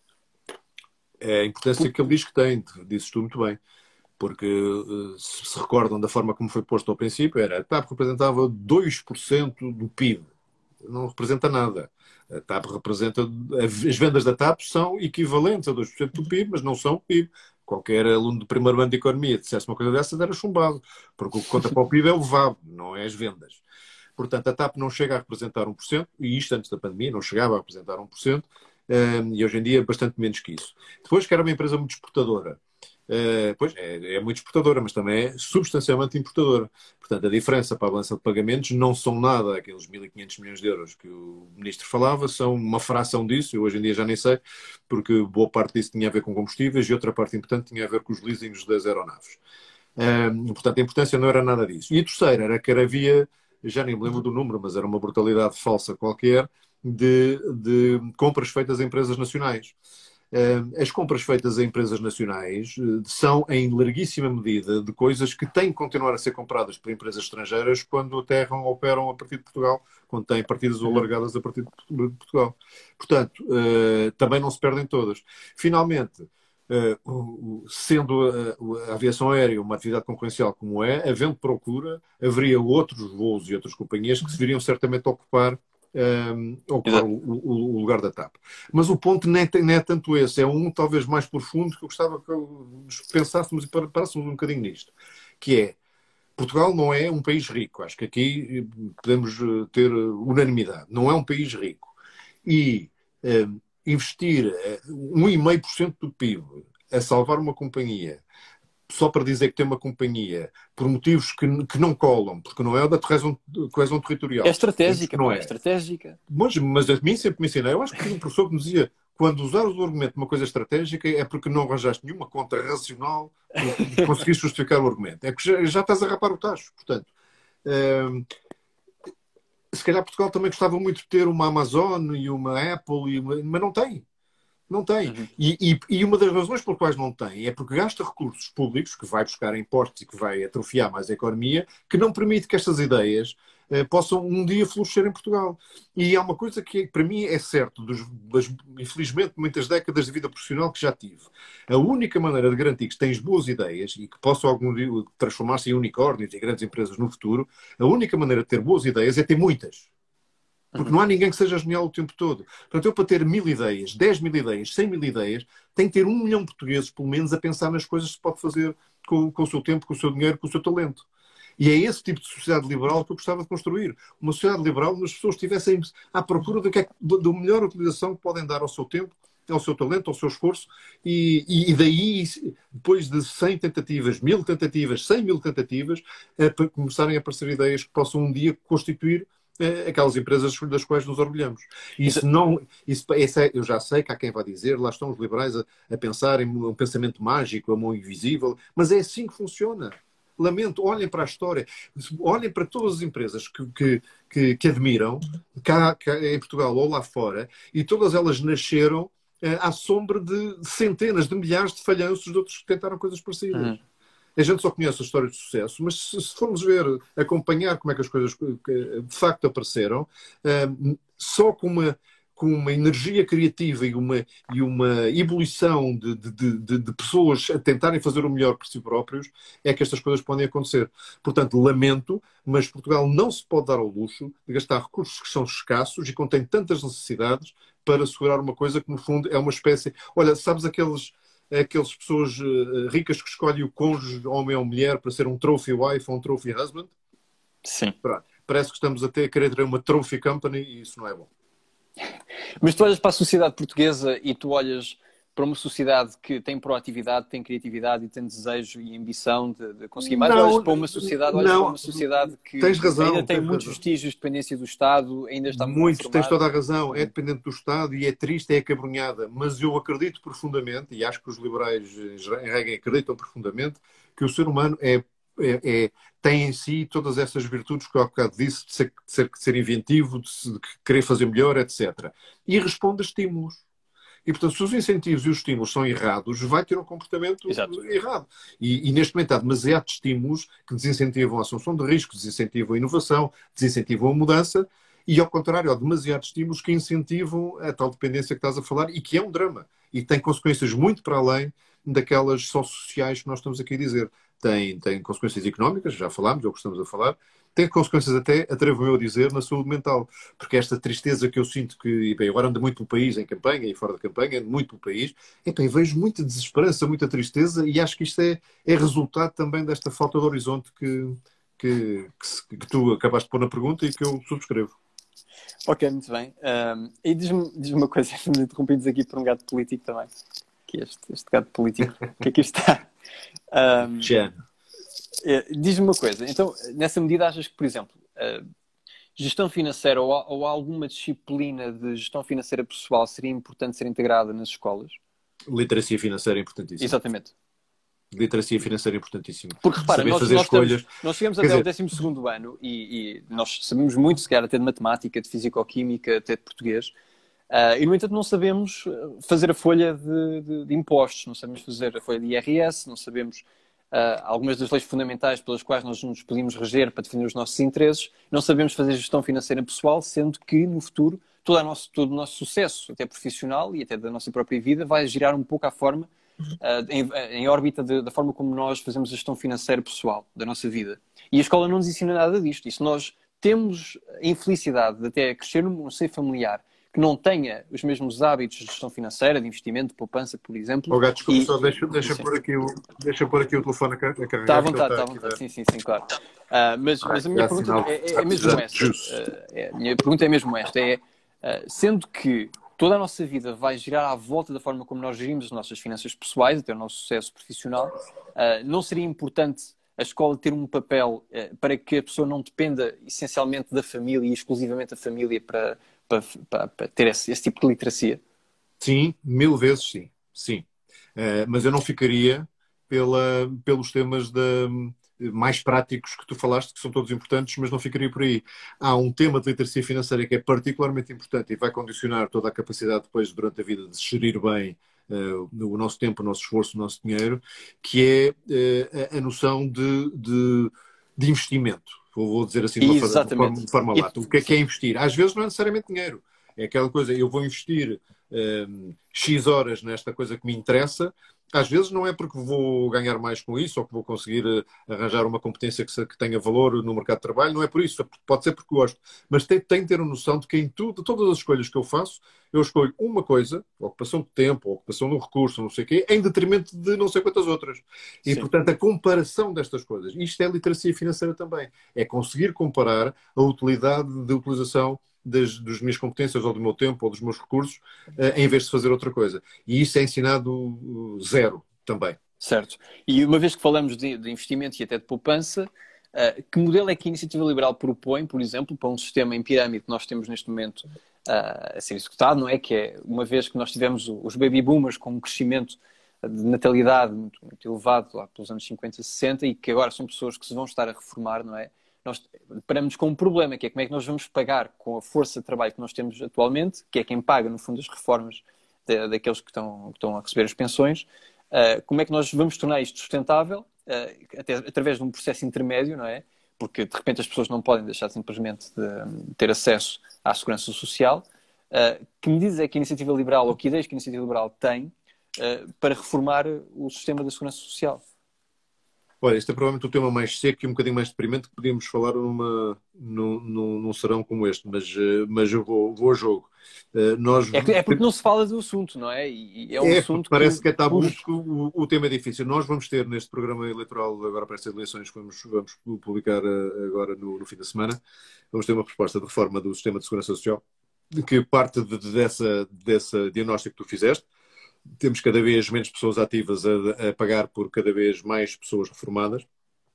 É a importância Por... que ele diz que tem, dizes tu muito bem. Porque, se se recordam da forma como foi posto ao princípio, era a TAP representava dois por cento do P I B. Não representa nada. A TAP representa... As vendas da TAP são equivalentes a dois por cento do P I B, mas não são P I B. Qualquer aluno do primeiro ano de Economia dissesse uma coisa dessas era chumbado. Porque o que conta para o P I B é o V A B, não é as vendas. Portanto, a TAP não chega a representar um por cento, e isto antes da pandemia não chegava a representar um por cento, um, e hoje em dia é bastante menos que isso. Depois que era uma empresa muito exportadora. Uh, pois, é, é muito exportadora, mas também é substancialmente importadora. Portanto, a diferença para a balança de pagamentos não são nada aqueles mil e quinhentos milhões de euros que o Ministro falava, são uma fração disso, eu hoje em dia já nem sei, porque boa parte disso tinha a ver com combustíveis e outra parte importante tinha a ver com os leasings das aeronaves. Um, portanto, a importância não era nada disso. E a terceira era que havia, já nem me lembro do número, mas era uma brutalidade falsa qualquer, de, de compras feitas a empresas nacionais. As compras feitas a empresas nacionais são, em larguíssima medida, de coisas que têm que continuar a ser compradas por empresas estrangeiras quando aterram ou operam a partir de Portugal, quando têm partidas ou largadas a partir de Portugal. Portanto, também não se perdem todas. Finalmente, sendo a aviação aérea uma atividade concorrencial como é, havendo procura, haveria outros voos e outras companhias que se viriam certamente ocupar Um, ocupar o, o, o lugar da TAP. Mas o ponto nem, nem é tanto esse, é um talvez mais profundo que eu gostava que pensássemos e parássemos um bocadinho nisto, que é, Portugal não é um país rico, acho que aqui podemos ter unanimidade, não é um país rico. E um, investir um vírgula cinco por cento do P I B a salvar uma companhia, só para dizer que tem uma companhia, por motivos que, que não colam, porque não é da coesão, coesão territorial. É estratégica, não é, é estratégica. Mas, mas a mim sempre me ensinou. Eu acho que tinha um professor que me dizia, quando usares o argumento de uma coisa estratégica é porque não arranjaste nenhuma conta racional para conseguir justificar o argumento. É que já, já estás a rapar o tacho. Portanto, hum, se calhar Portugal também gostava muito de ter uma Amazon e uma Apple, e uma, mas não tem. Não tem. Uhum. E, e, e uma das razões pelas quais não tem é porque gasta recursos públicos, que vai buscar impostos e que vai atrofiar mais a economia, que não permite que estas ideias eh, possam um dia florescer em Portugal. E há uma coisa que para mim é certo, dos, das, infelizmente, muitas décadas de vida profissional que já tive. A única maneira de garantir que tens boas ideias e que possam algum dia transformar-se em unicórnios e grandes empresas no futuro, a única maneira de ter boas ideias é ter muitas. Porque não há ninguém que seja genial o tempo todo. Portanto, eu para ter mil ideias, dez mil ideias, cem mil ideias, tenho que ter um milhão de portugueses, pelo menos, a pensar nas coisas que se pode fazer com, com o seu tempo, com o seu dinheiro, com o seu talento. E é esse tipo de sociedade liberal que eu gostava de construir. Uma sociedade liberal onde as pessoas estivessem à procura do que é, da melhor utilização que podem dar ao seu tempo, ao seu talento, ao seu esforço, e, e, e daí, depois de cem tentativas, mil tentativas, cem mil tentativas, é, para começarem a aparecer ideias que possam um dia constituir aquelas empresas das quais nos orgulhamos. Isso não, isso, é, eu já sei que há quem vai dizer, lá estão os liberais a, a pensar em um pensamento mágico, a mão invisível, mas é assim que funciona. Lamento, olhem para a história, olhem para todas as empresas que, que, que, que admiram, cá, cá em Portugal ou lá fora, e todas elas nasceram eh, à sombra de centenas de milhares de falhanços de outros que tentaram coisas parecidas. Uhum. A gente só conhece a história de sucesso, mas se, se formos ver, acompanhar como é que as coisas de facto apareceram, um, só com uma, com uma energia criativa e uma, e uma ebulição de, de, de, de pessoas a tentarem fazer o melhor por si próprios, é que estas coisas podem acontecer. Portanto, lamento, mas Portugal não se pode dar ao luxo de gastar recursos que são escassos e contém tantas necessidades para assegurar uma coisa que, no fundo, é uma espécie... Olha, sabes aqueles... aquelas pessoas uh, ricas que escolhem o cônjuge, homem ou mulher, para ser um trophy wife ou um trophy husband? Sim. Pronto. Parece que estamos até a querer ter uma trophy company e isso não é bom. Mas tu olhas para a sociedade portuguesa e tu olhas para uma sociedade que tem proatividade, tem criatividade e tem desejo e ambição de, de conseguir mais. Não, olhas para uma sociedade, olhas não, para uma sociedade que tens razão, ainda tem tens muitos razão. vestígios de dependência do Estado, ainda está muito Muito, tens toda a razão. É dependente do Estado e é triste, é acabrunhada. Mas eu acredito profundamente, e acho que os liberais em regra acreditam profundamente, que o ser humano é, é, é, tem em si todas essas virtudes que eu há bocado disse, de ser, de ser, de ser inventivo, de, de querer fazer melhor, etcétera. E responde a estímulos. E, portanto, se os incentivos e os estímulos são errados, vai ter um comportamento Exato. errado. E, e, neste momento, há demasiados estímulos que desincentivam a assunção de riscos, desincentivam a inovação, desincentivam a mudança, e, ao contrário, há demasiados estímulos que incentivam a tal dependência que estás a falar e que é um drama. E tem consequências muito para além daquelas só sociais que nós estamos aqui a dizer. Tem, tem consequências económicas, já falámos, é o que estamos a falar, tem consequências até, atrevo eu a dizer, na saúde mental. Porque esta tristeza que eu sinto que, e bem, agora ando muito pelo país em campanha e fora da campanha, ando muito pelo país, e bem, vejo muita desesperança, muita tristeza e acho que isto é, é resultado também desta falta de horizonte que, que, que, que tu acabaste de pôr na pergunta e que eu subscrevo. Ok, muito bem. Um, e diz-me diz uma coisa, interrompidos aqui por um gato político também. Que este, este gato político, o que é que isto está? Um, é, diz-me uma coisa, então, nessa medida achas que, por exemplo, uh, gestão financeira ou, ou alguma disciplina de gestão financeira pessoal seria importante ser integrada nas escolas? Literacia financeira é importantíssima. Exatamente. Literacia financeira é importantíssima. Porque repara, nós, nós, estamos, nós chegamos até dizer... o décimo segundo ano e, e nós sabemos muito, se calhar, até de matemática, de fisicoquímica, até de português. Uh, e, no entanto, não sabemos fazer a folha de, de, de impostos, não sabemos fazer a folha de I R S, não sabemos uh, algumas das leis fundamentais pelas quais nós nos podemos reger para defender os nossos interesses, não sabemos fazer gestão financeira pessoal, sendo que, no futuro, todo o nosso, todo o nosso sucesso, até profissional e até da nossa própria vida, vai girar um pouco à forma, uh, em, em órbita de, da forma como nós fazemos a gestão financeira pessoal da nossa vida. E a escola não nos ensina nada disto. E se nós temos a infelicidade de até crescer num seio familiar que não tenha os mesmos hábitos de gestão financeira, de investimento, de poupança, por exemplo. Oh, gato, desculpa, e... só deixa, deixa, pôr aqui o, deixa pôr aqui o telefone a carregar. Está à vontade, está à vontade, sim, sim, sim, claro. Uh, mas, ah, mas a minha pergunta é, é, é mesmo esta. Uh, é, a minha pergunta é mesmo esta. É, uh, sendo que toda a nossa vida vai girar à volta da forma como nós gerimos as nossas finanças pessoais, até o nosso sucesso profissional, uh, não seria importante a escola ter um papel uh, para que a pessoa não dependa essencialmente da família e exclusivamente da família para, para, para, para ter esse, esse tipo de literacia? Sim, mil vezes sim. Sim. Uh, mas eu não ficaria pela, pelos temas de, mais práticos que tu falaste, que são todos importantes, mas não ficaria por aí. Há um tema de literacia financeira que é particularmente importante e vai condicionar toda a capacidade depois, durante a vida, de gerir bem uh, o nosso tempo, o nosso esforço, o nosso dinheiro, que é uh, a noção de, de, de investimento. Vou, vou dizer assim de uma forma, de forma, de forma lata. O que é que é investir? Às vezes não é necessariamente dinheiro. É aquela coisa, eu vou investir um, X horas nesta coisa que me interessa. Às vezes não é porque vou ganhar mais com isso ou que vou conseguir arranjar uma competência que, que tenha valor no mercado de trabalho, não é por isso, pode ser porque gosto. Mas tem, tem que ter a noção de que em tudo, todas as escolhas que eu faço, eu escolho uma coisa, ocupação de tempo, ocupação de um recurso, não sei o quê, em detrimento de não sei quantas outras. E, Sim. portanto, a comparação destas coisas, isto é literacia financeira também, é conseguir comparar a utilidade de utilização Das, das minhas competências, ou do meu tempo, ou dos meus recursos, uh, em vez de fazer outra coisa. E isso é ensinado uh, zero também. Certo. E uma vez que falamos de, de investimento e até de poupança, uh, que modelo é que a Iniciativa Liberal propõe, por exemplo, para um sistema em pirâmide que nós temos neste momento uh, a ser executado, não é? Que é, uma vez que nós tivemos os baby boomers com um crescimento de natalidade muito, muito elevado lá pelos anos cinquenta, sessenta, e que agora são pessoas que se vão estar a reformar, não é? Nós deparamos com um problema, que é como é que nós vamos pagar com a força de trabalho que nós temos atualmente, que é quem paga, no fundo, as reformas de, daqueles que estão, que estão a receber as pensões, uh, como é que nós vamos tornar isto sustentável, uh, até através de um processo intermédio, não é? Porque, de repente, as pessoas não podem deixar simplesmente de ter acesso à segurança social. Uh, que medidas é que a Iniciativa Liberal, ou que ideias que a Iniciativa Liberal tem uh, para reformar o sistema da segurança social? Olha, este é provavelmente o tema mais seco e um bocadinho mais deprimente que podíamos falar numa, num, num, num serão como este, mas, mas eu vou, vou a jogo. Uh, nós... é, é porque não se fala do assunto, não é? E é um é, assunto parece que... que é tabu, porque o, o tema é difícil. Nós vamos ter neste programa eleitoral, agora para estas eleições que vamos, vamos publicar agora no, no fim da semana, vamos ter uma proposta de reforma do sistema de segurança social, que parte de, de, dessa, dessa diagnóstico que tu fizeste. Temos cada vez menos pessoas ativas a, a pagar por cada vez mais pessoas reformadas,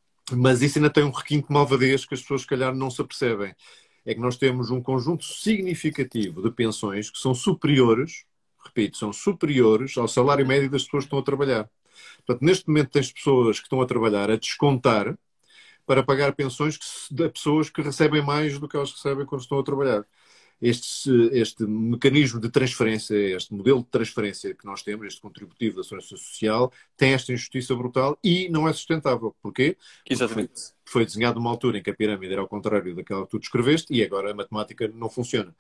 mas isso ainda tem um requinte de malvadez que as pessoas, se calhar, não se apercebem. É que nós temos um conjunto significativo de pensões que são superiores, repito, são superiores ao salário médio das pessoas que estão a trabalhar. Portanto, neste momento tens pessoas que estão a trabalhar a descontar para pagar pensões de pessoas que recebem mais do que elas recebem quando estão a trabalhar. Este, este mecanismo de transferência, este modelo de transferência que nós temos, este contributivo da segurança social, tem esta injustiça brutal e não é sustentável. Porquê? Exatamente. Porque foi desenhado numa altura em que a pirâmide era ao contrário daquela que tu descreveste e agora a matemática não funciona.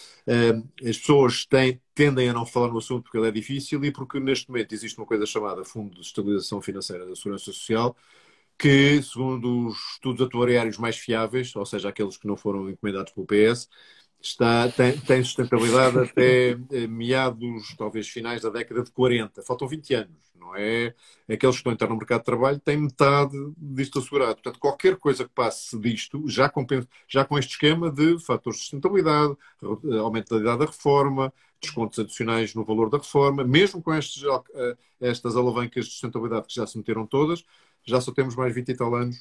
As pessoas têm, tendem a não falar no assunto porque ele é difícil e porque neste momento existe uma coisa chamada Fundo de Estabilização Financeira da Segurança Social, que, segundo os estudos atuariários mais fiáveis, ou seja, aqueles que não foram encomendados pelo P S, Está, tem, tem sustentabilidade até eh, meados, talvez finais da década de quarenta. Faltam vinte anos, não é? Aqueles que estão a entrar no mercado de trabalho têm metade disto assegurado. Portanto, qualquer coisa que passe disto, já com, já com este esquema de fatores de sustentabilidade, aumento da idade da reforma, descontos adicionais no valor da reforma, mesmo com estes, estas alavancas de sustentabilidade que já se meteram todas, já só temos mais vinte e tal anos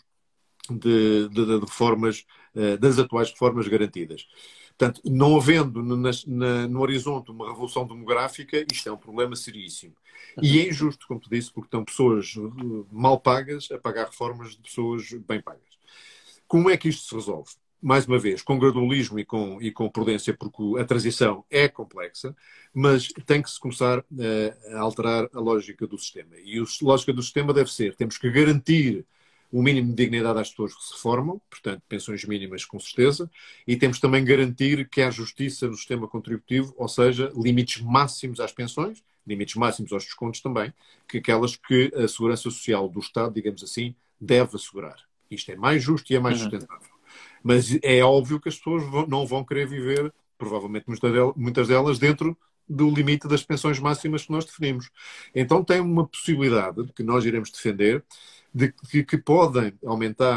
de, de, de reformas, das atuais reformas garantidas. Portanto, não havendo no, na, no horizonte uma revolução demográfica, isto é um problema seríssimo. E é injusto, como te disse, porque estão pessoas mal pagas a pagar reformas de pessoas bem pagas. Como é que isto se resolve? Mais uma vez, com gradualismo e com, e com prudência, porque a transição é complexa, mas tem que se começar a, a alterar a lógica do sistema. E a lógica do sistema deve ser, temos que garantir o mínimo de dignidade às pessoas que se reformam, portanto, pensões mínimas com certeza, e temos também garantir que há justiça no sistema contributivo, ou seja, limites máximos às pensões, limites máximos aos descontos também, que aquelas que a Segurança Social do Estado, digamos assim, deve assegurar. Isto é mais justo e é mais sustentável. Mas é óbvio que as pessoas vão, não vão querer viver, provavelmente muitas delas, dentro do limite das pensões máximas que nós definimos. Então tem uma possibilidade que nós iremos defender de que, que podem aumentar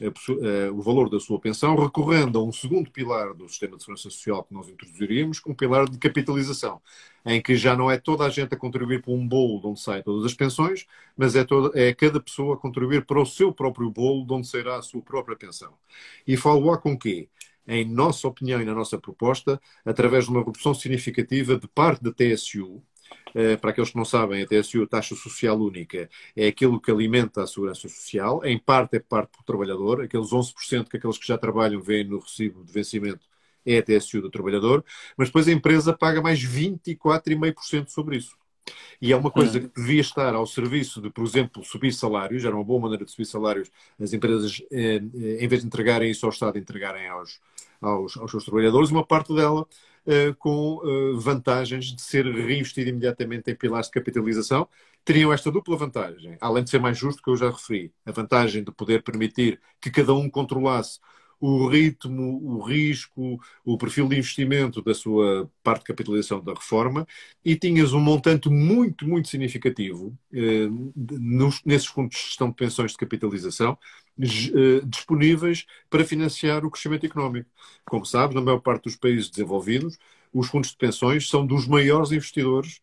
a, a, o valor da sua pensão, recorrendo a um segundo pilar do sistema de segurança social que nós introduziríamos, um pilar de capitalização, em que já não é toda a gente a contribuir para um bolo de onde saem todas as pensões, mas é, toda, é cada pessoa a contribuir para o seu próprio bolo de onde sairá a sua própria pensão. E falo-á com quê? Em nossa opinião e na nossa proposta, através de uma redução significativa de parte da T S U. Para aqueles que não sabem, a T S U, a taxa social única, é aquilo que alimenta a segurança social. Em parte é parte do trabalhador. Aqueles onze por cento que aqueles que já trabalham veem no recibo de vencimento é a T S U do trabalhador. Mas depois a empresa paga mais vinte e quatro vírgula cinco por cento sobre isso. E é uma coisa que devia estar ao serviço de, por exemplo, subir salários. Era uma boa maneira de subir salários. As empresas, em vez de entregarem isso ao Estado, entregarem aos, aos, aos seus trabalhadores. Uma parte dela com vantagens de ser reinvestida imediatamente em pilares de capitalização. Teriam esta dupla vantagem. Além de ser mais justo, que eu já referi. A vantagem de poder permitir que cada um controlasse o ritmo, o risco, o perfil de investimento da sua parte de capitalização da reforma, e tinhas um montante muito, muito significativo eh, nos, nesses fundos de gestão de pensões de capitalização eh, disponíveis para financiar o crescimento económico. Como sabes, na maior parte dos países desenvolvidos, os fundos de pensões são dos maiores investidores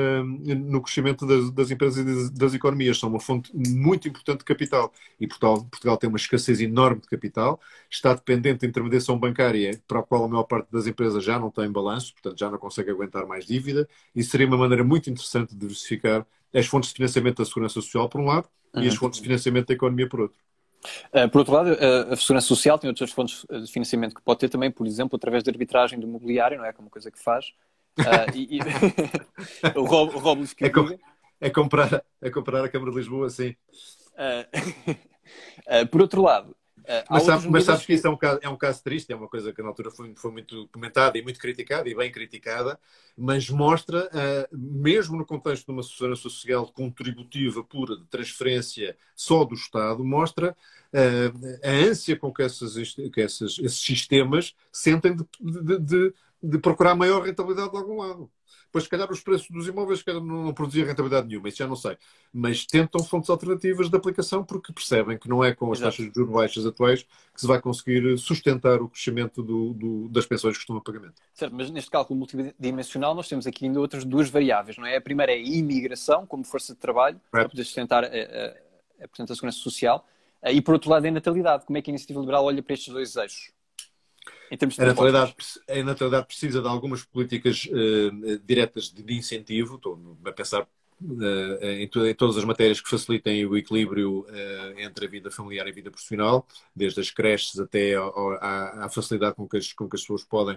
no crescimento das, das empresas e das, das economias. São uma fonte muito importante de capital. E Portugal, Portugal tem uma escassez enorme de capital, está dependente da intermediação bancária, para a qual a maior parte das empresas já não tem balanço, portanto já não consegue aguentar mais dívida, e seria uma maneira muito interessante de diversificar as fontes de financiamento da segurança social, por um lado, uhum. e as fontes de financiamento da economia, por outro. Uh, por outro lado, uh, a segurança social tem outras fontes de financiamento que pode ter também, por exemplo, através de arbitragem de imobiliário, não é? Que é uma coisa que faz. Uh, e, e... o Robles que é, com, é, comprar, é comprar a Câmara de Lisboa, sim. Uh, uh, por outro lado, uh, mas, sabe, mas sabes que isso é um, caso, é um caso triste, é uma coisa que na altura foi, foi muito comentada e muito criticada, e bem criticada, mas mostra, uh, mesmo no contexto de uma segurança social contributiva pura, de transferência só do Estado, mostra uh, a ânsia com que, essas, que essas, esses sistemas sentem de, de, de de procurar maior rentabilidade de algum lado. Pois, se calhar, os preços dos imóveis se calhar, não, não produziam rentabilidade nenhuma, isso já não sei. Mas tentam fontes alternativas de aplicação porque percebem que não é com as Exato. taxas de juros baixas atuais que se vai conseguir sustentar o crescimento do, do, das pensões que estão a pagamento. Certo, mas neste cálculo multidimensional nós temos aqui ainda outras duas variáveis, não é? A primeira é a imigração como força de trabalho, right. para poder sustentar a, a, a, portanto, a segurança social. E, por outro lado, é a natalidade. Como é que a Iniciativa Liberal olha para estes dois eixos? A natalidade, a natalidade precisa de algumas políticas uh, diretas de incentivo. Estou a pensar uh, em, to em todas as matérias que facilitem o equilíbrio uh, entre a vida familiar e a vida profissional, desde as creches até ao, à, à facilidade com que, as, com que as pessoas podem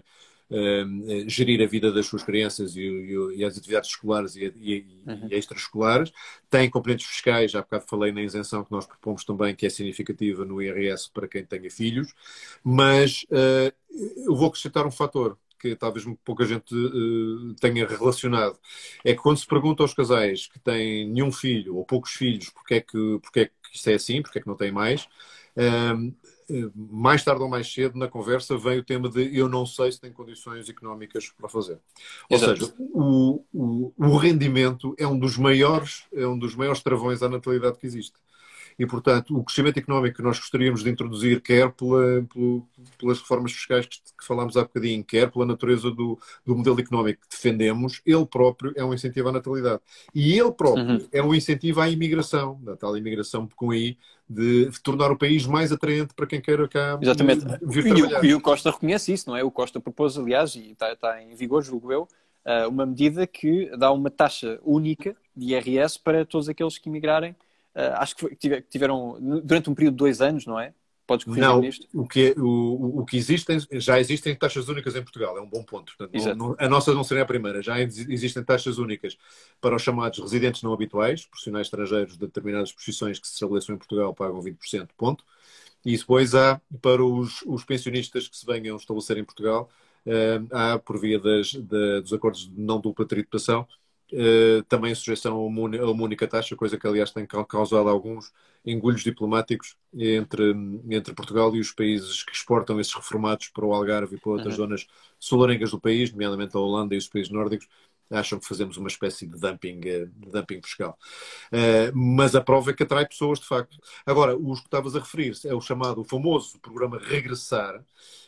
uh, gerir a vida das suas crianças e, e, e as atividades escolares e, e, uhum. e extraescolares. Tem componentes fiscais, já há bocado falei na isenção que nós propomos também, que é significativa no I R S para quem tenha filhos, mas uh, eu vou acrescentar um fator que talvez pouca gente uh, tenha relacionado. É que quando se pergunta aos casais que têm nenhum filho ou poucos filhos porque é que, porque é que isto é assim, porque é que não têm mais, uh, mais tarde ou mais cedo na conversa vem o tema de eu não sei se tenho condições económicas para fazer. Ou Exato. seja, o, o, o rendimento é um dos maiores, é um dos maiores travões à natalidade que existe. E, portanto, o crescimento económico que nós gostaríamos de introduzir, quer pela, pelo, pelas reformas fiscais que, que falámos há bocadinho, quer pela natureza do, do modelo económico que defendemos, ele próprio é um incentivo à natalidade. E ele próprio uhum. é um incentivo à imigração, da tal imigração com I, de tornar o país mais atraente para quem queira cá Exatamente. vir e trabalhar. O, e o Costa reconhece isso, não é? O Costa propôs, aliás, e está, está em vigor, julgo eu, uma medida que dá uma taxa única de I R S para todos aqueles que imigrarem. Uh, acho que, foi, que tiveram durante um período de dois anos, não é? Podes corrigir nisto? Não, o que, é, o, o que existem, já existem taxas únicas em Portugal, é um bom ponto. Portanto, não, não, a nossa não seria a primeira. Já existem taxas únicas para os chamados residentes não habituais, profissionais estrangeiros de determinadas profissões que se estabeleçam em Portugal pagam vinte por cento, ponto. E depois há para os, os pensionistas que se venham estabelecer em Portugal, uh, há por via das, da, dos acordos de não dupla tributação, Uh, também a sujeição a uma, a uma única taxa, coisa que aliás tem causado alguns engulhos diplomáticos entre, entre Portugal e os países que exportam esses reformados para o Algarve e para outras uhum. zonas solarengas do país, nomeadamente a Holanda e os países nórdicos, Acham que fazemos uma espécie de dumping, de dumping fiscal. Uh, mas a prova é que atrai pessoas, de facto. Agora, o que estavas a referir-se é o chamado, o famoso programa Regressar,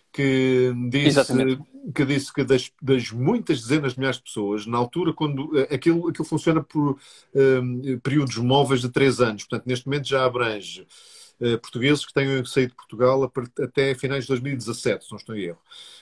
que disse Exatamente. que, disse que das, das muitas dezenas de milhares de pessoas, na altura, quando aquilo, aquilo funciona por um, períodos móveis de três anos. Portanto, neste momento já abrange uh, portugueses que tenham saído de Portugal a, até finais de dois mil e dezassete, se não estou em erro.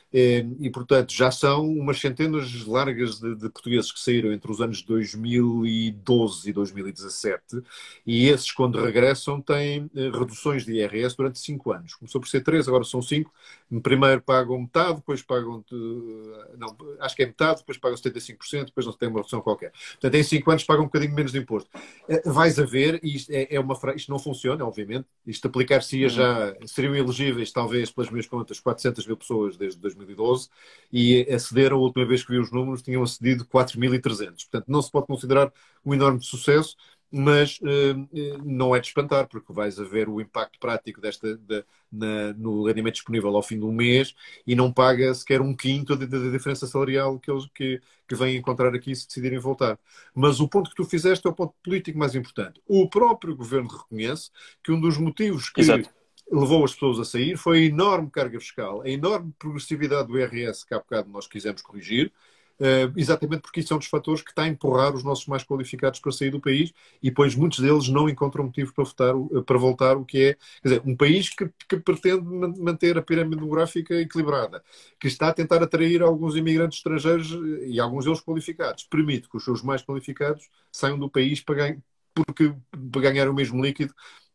E, portanto, já são umas centenas largas de, de portugueses que saíram entre os anos dois mil e doze e dois mil e dezassete, e esses, quando regressam, têm reduções de I R S durante cinco anos. Começou por ser três, agora são cinco. Primeiro pagam metade, depois pagam... Não, acho que é metade, depois pagam setenta e cinco por cento, depois não tem uma redução qualquer. Portanto, em cinco anos pagam um bocadinho menos de imposto. Vais a ver, e isto, é, é uma, isto não funciona, obviamente. Isto aplicar-se-ia já... Seriam elegíveis, talvez, pelas minhas contas, quatrocentas mil pessoas desde dois mil e doze, e acederam, a última vez que vi os números, tinham acedido quatro mil e trezentos. Portanto, não se pode considerar um enorme sucesso, mas uh, não é de espantar, porque vais a ver o impacto prático desta, de, na, no rendimento disponível ao fim do mês e não paga sequer um quinto da, da diferença salarial que eles que, que vêm encontrar aqui se decidirem voltar. Mas o ponto que tu fizeste é o ponto político mais importante. O próprio governo reconhece que um dos motivos que Exato. levou as pessoas a sair foi a enorme carga fiscal, a enorme progressividade do I R S que há bocado nós quisemos corrigir, uh, exatamente porque isso é um dos fatores que está a empurrar os nossos mais qualificados para sair do país, e depois muitos deles não encontram motivo para, votar, para voltar, o que é, quer dizer, um país que, que pretende manter a pirâmide demográfica equilibrada, que está a tentar atrair alguns imigrantes estrangeiros e alguns deles qualificados, permite que os seus mais qualificados saiam do país para ganhar, porque para ganhar o mesmo líquido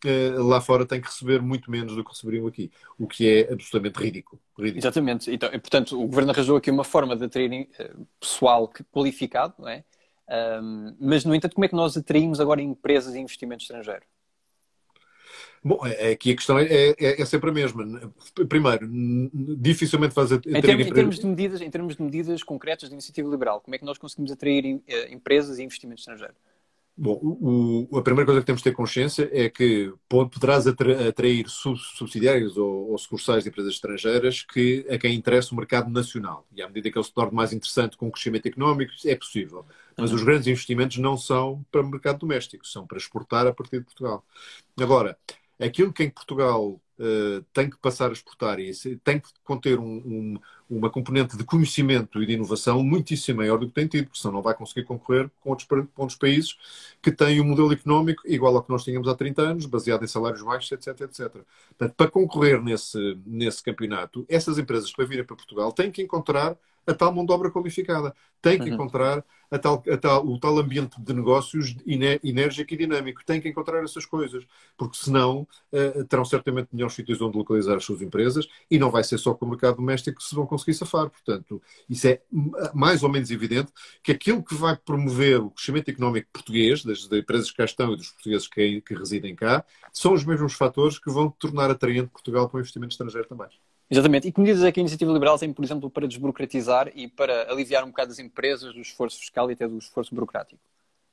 lá fora tem que receber muito menos do que receberiam aqui, o que é absolutamente ridículo. ridículo. Exatamente. Então, portanto, o Governo arranjou aqui uma forma de atrair pessoal qualificado, não é? Um, mas, no entanto, como é que nós atraímos agora empresas e investimento estrangeiro? Bom, aqui a questão é, é, é sempre a mesma. Primeiro, dificilmente faz atrair em termos, em termos de medidas, em termos de medidas concretas de iniciativa liberal, como é que nós conseguimos atrair empresas e investimento estrangeiro? Bom, o, a primeira coisa que temos de ter consciência é que poderás atrair subsidiários ou, ou sucursais de empresas estrangeiras que, a quem interessa o mercado nacional. E à medida que ele se torne mais interessante com o crescimento económico, é possível. Mas uhum. os grandes investimentos não são para o mercado doméstico, são para exportar a partir de Portugal. Agora, aquilo que em Portugal uh, tem que passar a exportar e tem que conter um, um, uma componente de conhecimento e de inovação muitíssimo maior do que tem tido, porque senão não vai conseguir concorrer com outros, com outros países que têm um modelo económico igual ao que nós tínhamos há trinta anos, baseado em salários baixos, etc, etcétera. Portanto, para concorrer nesse, nesse campeonato, essas empresas, para virem para Portugal, têm que encontrar a tal mão de obra qualificada, têm que uhum. encontrar a tal, a tal, o tal ambiente de negócios enérgico e dinâmico, têm que encontrar essas coisas, porque senão uh, terão certamente melhores sítios onde localizar as suas empresas e não vai ser só com o mercado doméstico que se vão conseguir safar. Portanto, isso é mais ou menos evidente que aquilo que vai promover o crescimento económico português, das empresas que cá estão e dos portugueses que, que residem cá, são os mesmos fatores que vão tornar atraente Portugal para o investimento estrangeiro também. Exatamente. E que medidas é que a Iniciativa Liberal tem, por exemplo, para desburocratizar e para aliviar um bocado as empresas do esforço fiscal e até do esforço burocrático?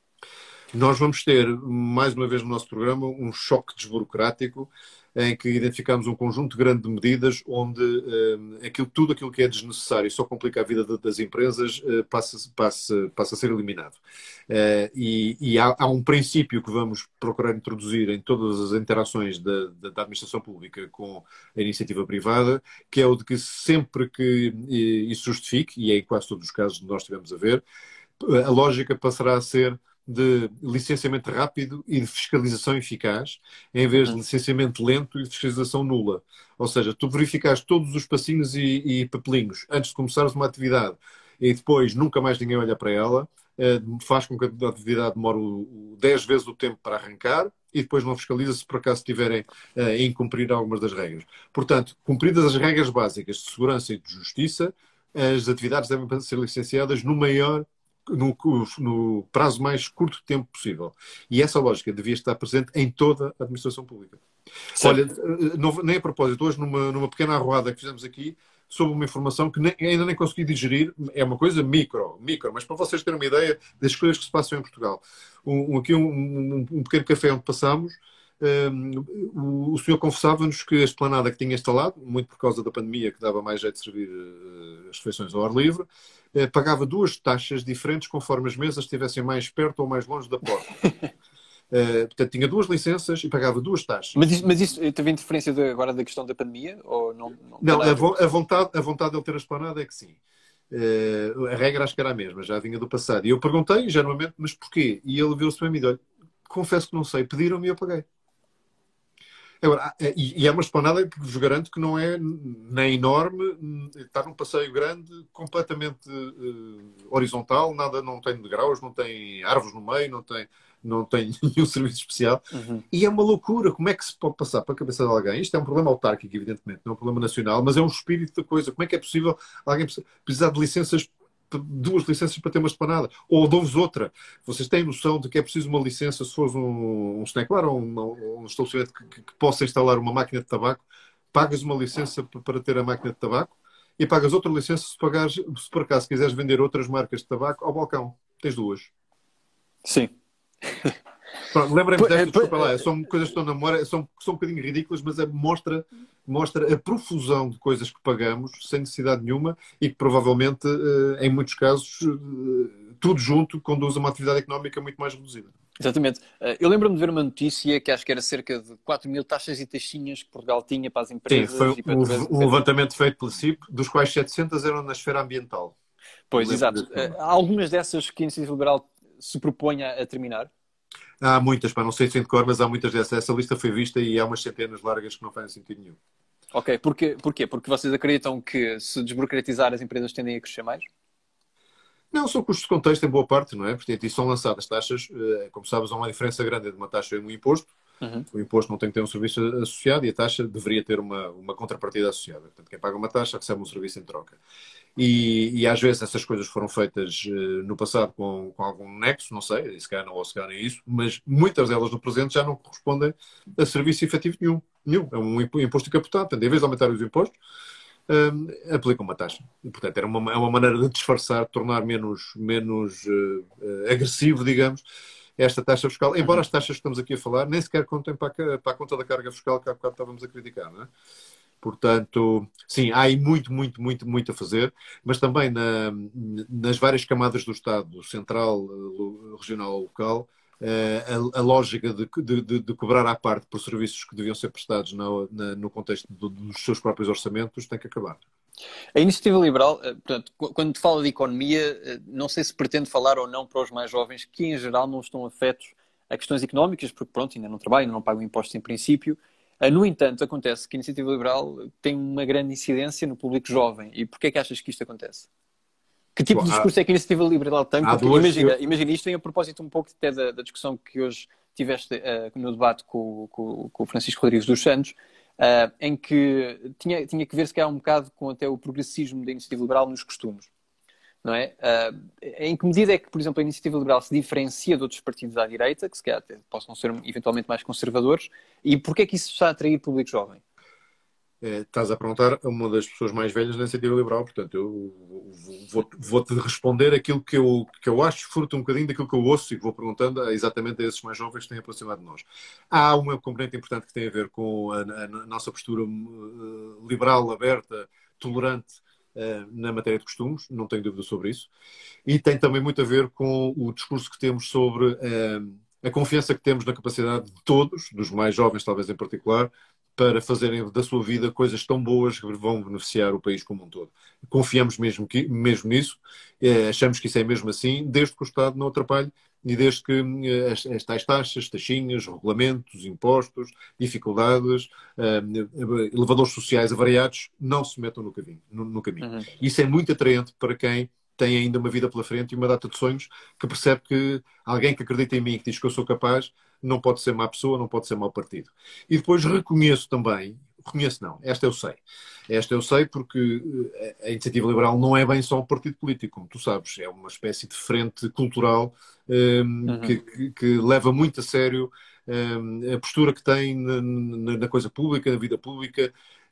Nós vamos ter, mais uma vez no nosso programa, um choque desburocrático em que identificamos um conjunto grande de medidas onde uh, aquilo, tudo aquilo que é desnecessário e só complica a vida de, das empresas uh, passa, passa, passa a ser eliminado. Uh, e e há, há um princípio que vamos procurar introduzir em todas as interações da, da, da administração pública com a iniciativa privada, que é o de que sempre que isso justifique, e é em quase todos os casos que nós tivemos a ver, a lógica passará a ser de licenciamento rápido e de fiscalização eficaz, em vez de licenciamento lento e de fiscalização nula. Ou seja, tu verificares todos os passinhos e, e papelinhos antes de começares uma atividade e depois nunca mais ninguém olha para ela, faz com que a atividade demore dez vezes o tempo para arrancar e depois não fiscaliza se por acaso estiverem a incumprir algumas das regras. Portanto, cumpridas as regras básicas de segurança e de justiça, as atividades devem ser licenciadas no maior No, no prazo mais curto de tempo possível. E essa lógica devia estar presente em toda a administração pública. Certo. Olha, não, nem a propósito, hoje numa, numa pequena arruada que fizemos aqui, sobre uma informação que nem, ainda nem consegui digerir, é uma coisa micro, micro, mas para vocês terem uma ideia das coisas que se passam em Portugal. Um, aqui um, um, um pequeno café onde passamos, Um, o, o senhor confessava-nos que a esplanada que tinha instalado, muito por causa da pandemia, que dava mais jeito de servir uh, as refeições ao ar livre, uh, pagava duas taxas diferentes conforme as mesas estivessem mais perto ou mais longe da porta. Uh, portanto, tinha duas licenças e pagava duas taxas. Mas isso, mas isso teve interferência de, agora da questão da pandemia? Ou não, não, não a, vo a, vontade, a vontade de ele ter a esplanada é que sim. Uh, a regra acho que era a mesma, já vinha do passado. E eu perguntei, ingenuamente, mas porquê? E ele viu-se para mim e disse, olha, confesso que não sei, pediram-me e eu paguei. Agora, e é uma esplanada que vos garanto que não é nem enorme, está num passeio grande, completamente uh, horizontal, nada, não tem degraus, não tem árvores no meio, não tem, não tem nenhum serviço especial. Uhum. E é uma loucura, como é que se pode passar para a cabeça de alguém? Isto é um problema autárquico, evidentemente, não é um problema nacional, mas é um espírito da coisa. Como é que é possível alguém precisar de licenças, duas licenças para ter uma esplanada? Ou dou-vos outra. Vocês têm noção de que é preciso uma licença se fores um, um snack bar ou um, um estabelecimento que, que, que possa instalar uma máquina de tabaco, pagas uma licença para ter a máquina de tabaco e pagas outra licença se, pagares, se por acaso quiseres vender outras marcas de tabaco ao balcão. Tens duas. Sim. Lembrem-me desta, desculpa lá, são coisas que estão na memória, são, são um bocadinho ridículas, mas é, mostra, mostra a profusão de coisas que pagamos sem necessidade nenhuma e que provavelmente, em muitos casos, tudo junto conduz a uma atividade económica muito mais reduzida. Exatamente. Eu lembro-me de ver uma notícia que acho que era cerca de quatro mil taxas e taxinhas que Portugal tinha para as empresas. Sim, foi e para um, todas as um levantamento feito pelo C I P, dos quais setecentas eram na esfera ambiental. Pois, exato. Há algumas dessas que a Iniciativa Liberal se propõe a terminar? Há muitas, para não sei se de cor, mas há muitas dessas. Essa lista foi vista e há umas centenas largas que não fazem sentido nenhum. Ok, porquê? Porquê? Porque vocês acreditam que se desburocratizar as empresas tendem a crescer mais? Não, são custos de contexto em boa parte, não é? Portanto, e são lançadas taxas, como sabes, há uma diferença grande entre uma taxa e um imposto. Uhum. O imposto não tem que ter um serviço associado e a taxa deveria ter uma, uma contrapartida associada. Portanto, quem paga uma taxa recebe um serviço em troca. E, e às vezes essas coisas foram feitas uh, no passado com, com algum nexo, não sei, se calhar não ou se calhar é isso, mas muitas delas no presente já não correspondem a serviço efetivo nenhum. nenhum. É um imposto encapotado. Portanto, em vez de aumentar os impostos, um, aplicam uma taxa. E, portanto, era uma, é uma maneira de disfarçar, de tornar menos, menos uh, uh, agressivo, digamos, esta taxa fiscal. Embora as taxas que estamos aqui a falar nem sequer contem para a, para a conta da carga fiscal que há bocado estávamos a criticar, não é? Portanto, sim, há aí muito, muito, muito, muito a fazer, mas também na, nas várias camadas do Estado, central, regional, local, a, a lógica de, de, de cobrar à parte por serviços que deviam ser prestados no, na, no contexto do, dos seus próprios orçamentos tem que acabar. A Iniciativa Liberal, portanto, quando fala de economia, não sei se pretende falar ou não para os mais jovens que, em geral, não estão afetos a questões económicas, porque, pronto, ainda não trabalham, não pagam impostos em princípio. No entanto, acontece que a Iniciativa Liberal tem uma grande incidência no público jovem. E porquê é que achas que isto acontece? Que tipo de discurso é que a Iniciativa Liberal tem? Porque, imagina, eu... imagina, isto vem a propósito um pouco até da, da discussão que hoje tiveste uh, no debate com, com, com o Francisco Rodrigues dos Santos, uh, em que tinha, tinha que ver se calhar um bocado com até o progressismo da Iniciativa Liberal nos costumes. Não é? Uh, em que medida é que, por exemplo, a Iniciativa Liberal se diferencia de outros partidos à direita, que se calhar possam ser eventualmente mais conservadores, e porquê é que isso está a atrair público jovem? É, estás a perguntar a uma das pessoas mais velhas da Iniciativa Liberal, portanto eu vou-te vou responder aquilo que eu, que eu acho, fruto um bocadinho daquilo que eu ouço e que vou perguntando a, exatamente a esses mais jovens que têm aproximado de nós. Há uma componente importante que tem a ver com a, a, a nossa postura uh, liberal, aberta, tolerante, na matéria de costumes, não tenho dúvida sobre isso, e tem também muito a ver com o discurso que temos sobre uh, a confiança que temos na capacidade de todos, dos mais jovens talvez em particular, para fazerem da sua vida coisas tão boas que vão beneficiar o país como um todo. Confiamos mesmo, que, mesmo nisso, uh, achamos que isso é mesmo assim, desde que o Estado não atrapalhe e desde que uh, as, as tais taxas, taxinhas, regulamentos, impostos, dificuldades, uh, elevadores sociais avariados não se metam no caminho. No, no caminho. Uhum. Isso é muito atraente para quem tem ainda uma vida pela frente e uma data de sonhos, que percebe que alguém que acredita em mim, que diz que eu sou capaz, não pode ser má pessoa, não pode ser mau partido. E depois reconheço também, reconheço não, esta eu sei. Esta eu sei porque a Iniciativa Liberal não é bem só um partido político, como tu sabes, é uma espécie de frente cultural um, uhum. que, que, que leva muito a sério um, a postura que tem na, na, na coisa pública, na vida pública,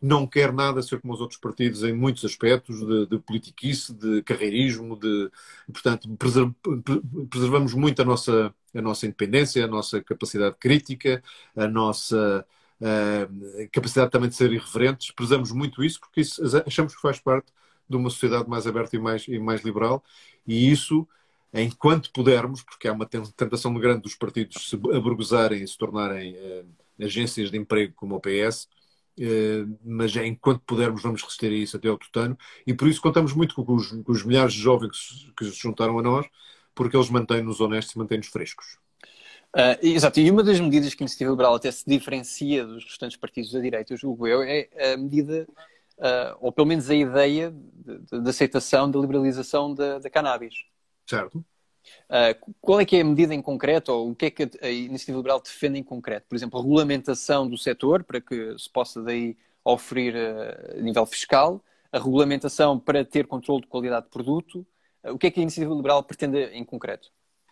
não quer nada ser como os outros partidos em muitos aspectos, de, de politiquice, de carreirismo, de, portanto, preservamos muito a nossa, a nossa independência, a nossa capacidade crítica, a nossa a capacidade também de ser irreverentes. Preservamos muito isso porque isso, achamos que faz parte de uma sociedade mais aberta e mais, e mais liberal, e isso, enquanto pudermos, porque há uma tentação grande dos partidos se aburguesarem e se tornarem uh, agências de emprego como o P S, uh, mas enquanto pudermos vamos resistir a isso até ao tutano, e por isso contamos muito com os, com os milhares de jovens que se, que se juntaram a nós, porque eles mantêm-nos honestos e mantêm-nos frescos. Uh, exato, e uma das medidas que a Iniciativa Liberal até se diferencia dos restantes partidos da direita, eu julgo eu, é a medida, uh, ou pelo menos a ideia de, de, de aceitação da liberalização da, da cannabis. Certo. Uh, qual é que é a medida em concreto, ou o que é que a Iniciativa Liberal defende em concreto? Por exemplo, a regulamentação do setor, para que se possa daí oferir uh, a nível fiscal, a regulamentação para ter controle de qualidade de produto. Uh, o que é que a Iniciativa Liberal pretende em concreto?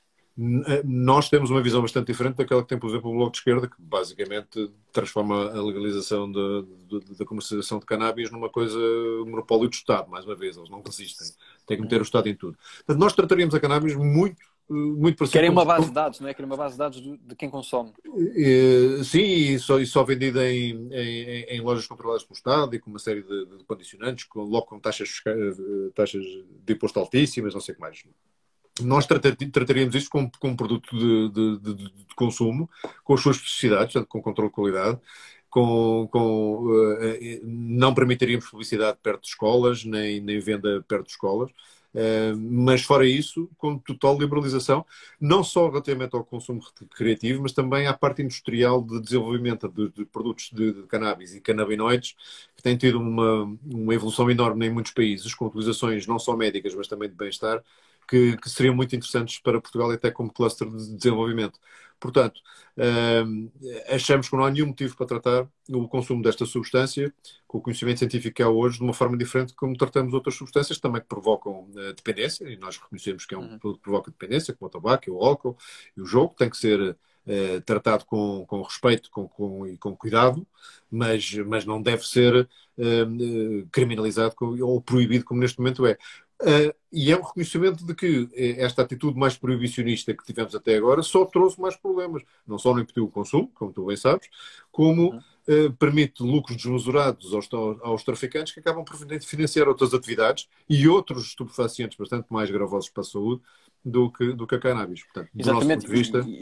Nós temos uma visão bastante diferente daquela que tem, por exemplo, o Bloco de Esquerda, que basicamente transforma a legalização da comercialização de cannabis numa coisa, monopólio do Estado, mais uma vez, eles não resistem. Tem que meter o Estado em tudo. Portanto, nós trataríamos a cannabis muito, muito parecido. Querem uma base de dados, não é? Querem uma base de dados de quem consome. Sim, e só, e só vendida em, em, em lojas controladas pelo Estado e com uma série de, de condicionantes, com, logo com taxas, taxas de imposto altíssimas, não sei o que mais. Nós trataríamos isto como, como produto de, de, de, de consumo, com as suas especificidades, portanto, com controle de qualidade, com, com, uh, não permitiríamos publicidade perto de escolas, nem, nem venda perto de escolas, uh, mas fora isso, com total liberalização, não só relativamente ao consumo recreativo, mas também à parte industrial de desenvolvimento de, de produtos de, de cannabis e canabinoides, que tem tido uma, uma evolução enorme em muitos países, com utilizações não só médicas, mas também de bem-estar, Que, que seriam muito interessantes para Portugal e até como cluster de desenvolvimento. Portanto, um, achamos que não há nenhum motivo para tratar o consumo desta substância, com o conhecimento científico que há hoje, de uma forma diferente como tratamos outras substâncias também que provocam uh, dependência, e nós reconhecemos que é um Uhum. produto que provoca dependência, como o tabaco, o álcool e o jogo, tem que ser uh, tratado com, com respeito com, com, e com cuidado, mas, mas não deve ser uh, criminalizado ou proibido como neste momento é. Uh, e é um reconhecimento de que esta atitude mais proibicionista que tivemos até agora só trouxe mais problemas. Não só não impediu o consumo, como tu bem sabes, como uhum. uh, permite lucros desmesurados aos, aos traficantes que acabam por financiar outras atividades e outros estupefacientes bastante mais gravosos para a saúde do que, do que a cannabis. Portanto, do Exatamente. nosso ponto de vista... E,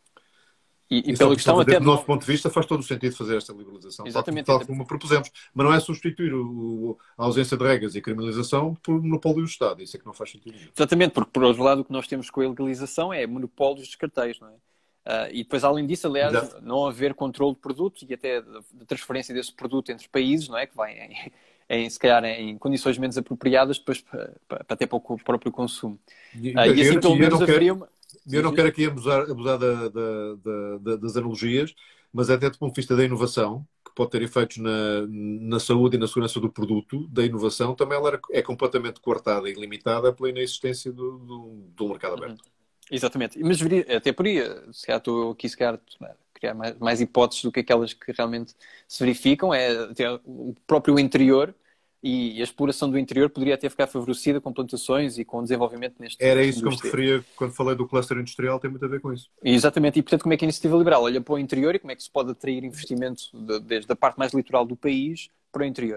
e, e, E pela questão até do nosso ponto de vista faz todo o sentido fazer esta liberalização, Exatamente. tal, tal como propusemos. Mas não é substituir o, a ausência de regras e a criminalização por monopólio do Estado. Isso é que não faz sentido. Exatamente, porque por outro lado o que nós temos com a legalização é monopólios dos cartéis, não é? Uh, e depois, além disso, aliás, Exato. Não haver controle de produto e até de transferência desse produto entre países, não é? Que vai em, em se calhar em condições menos apropriadas depois para, para, até para o próprio consumo. E, uh, e assim pelo menos haveria uma... Eu não quero aqui abusar, abusar da, da, da, das analogias, mas até do ponto de vista da inovação, que pode ter efeitos na, na saúde e na segurança do produto, da inovação, também ela é completamente coartada e limitada pela inexistência do, do, do mercado aberto. Uhum. Exatamente. Mas até por aí, se calhar estou aqui se calhar, criar mais, mais hipóteses do que aquelas que realmente se verificam, é até o próprio interior. E a exploração do interior poderia até ficar favorecida com plantações e com desenvolvimento neste Era isso que eu me referia quando falei do cluster industrial, tem muito a ver com isso. Exatamente, e portanto como é que a Iniciativa Liberal olha para o interior e como é que se pode atrair investimento de, desde a parte mais litoral do país para o interior?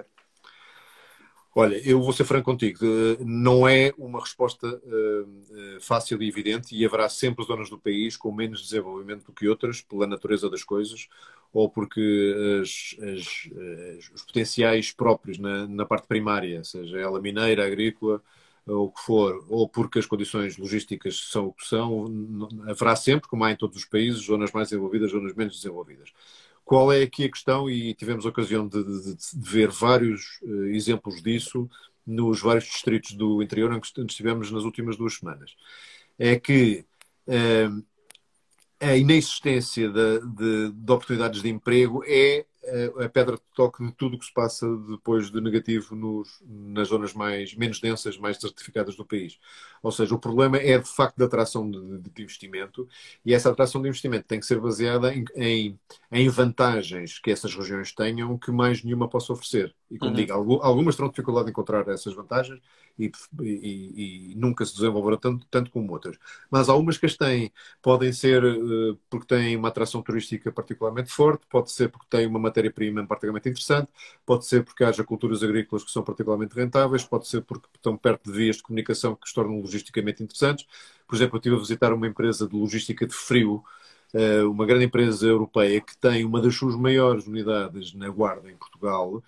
Olha, eu vou ser franco contigo, não é uma resposta uh, fácil e evidente e haverá sempre zonas do país com menos desenvolvimento do que outras, pela natureza das coisas, ou porque as, as, as, os potenciais próprios na, na parte primária, seja ela mineira, agrícola, ou o que for, ou porque as condições logísticas são o que são, haverá sempre, como há em todos os países, zonas mais desenvolvidas, zonas menos desenvolvidas. Qual é aqui a questão? E tivemos a ocasião de, de, de ver vários uh, exemplos disso nos vários distritos do interior em que estivemos nas últimas duas semanas. É que uh, a inexistência de, de, de oportunidades de emprego é a, a pedra de toque de tudo o que se passa depois de negativo nos, nas zonas mais, menos densas, mais desertificadas do país. Ou seja, o problema é de facto da atração de, de investimento, e essa atração de investimento tem que ser baseada em, em, em vantagens que essas regiões tenham que mais nenhuma possa oferecer. E como Uhum. digo, algumas terão dificuldade em encontrar essas vantagens e, e, e nunca se desenvolverão tanto, tanto como outras. Mas há umas que as têm. Podem ser uh, porque têm uma atração turística particularmente forte, pode ser porque têm uma matéria-prima particularmente interessante, pode ser porque haja culturas agrícolas que são particularmente rentáveis, pode ser porque estão perto de vias de comunicação que os tornam logisticamente interessantes. Por exemplo, eu estive a visitar uma empresa de logística de frio, uma grande empresa europeia que tem uma das suas maiores unidades na Guarda, em Portugal,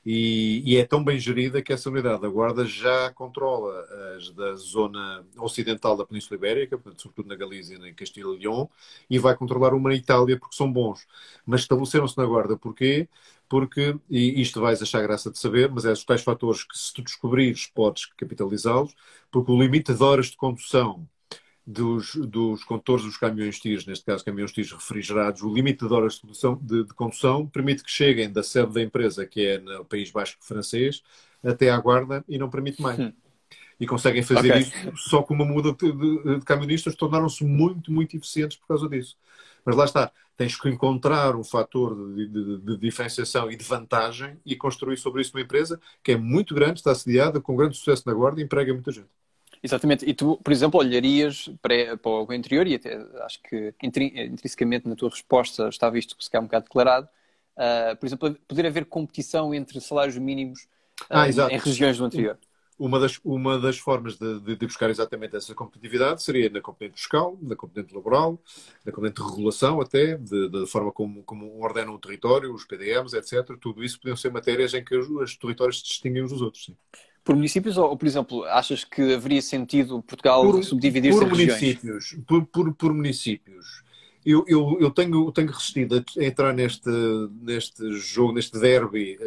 e, e é tão bem gerida que essa unidade da Guarda já controla as da zona ocidental da Península Ibérica, portanto, sobretudo na Galícia e em Castilho e León, e vai controlar uma na Itália porque são bons. Mas estabeleceram-se na Guarda porquê? Porque, e isto vais achar graça de saber, mas é os tais fatores que, se tu descobrires, podes capitalizá-los, porque o limite de horas de condução dos, dos condutores dos caminhões-tiros, neste caso caminhões-tiros refrigerados, o limite de horas de condução, de, de condução permite que cheguem da sede da empresa, que é no País Basco francês, até à Guarda, e não permite mais. Hum. E conseguem Ok. fazer isso só com uma muda de, de, de camionistas, tornaram-se muito, muito eficientes por causa disso. Mas lá está, tens que encontrar um fator de, de, de diferenciação e de vantagem e construir sobre isso uma empresa que é muito grande, está assediada, com grande sucesso na Guarda e emprega muita gente. Exatamente. E tu, por exemplo, olharias para, para o interior, e até acho que intrinsecamente na tua resposta estava isto se calhar um bocado declarado, uh, por exemplo, poder haver competição entre salários mínimos Ah, uh, em exato. regiões do interior. Uma das, uma das formas de, de, de buscar exatamente essa competitividade seria na componente fiscal, na componente laboral, na componente de regulação até, da forma como, como ordenam o território, os P D Ms, etcétera. Tudo isso podiam ser matérias em que os, os territórios se distinguem uns dos outros. Sim. Por municípios ou, por exemplo, achas que haveria sentido Portugal Por, subdividir-se por em regiões? municípios, por, por, por municípios. Eu, eu, eu tenho, tenho resistido a entrar neste, neste jogo, neste derby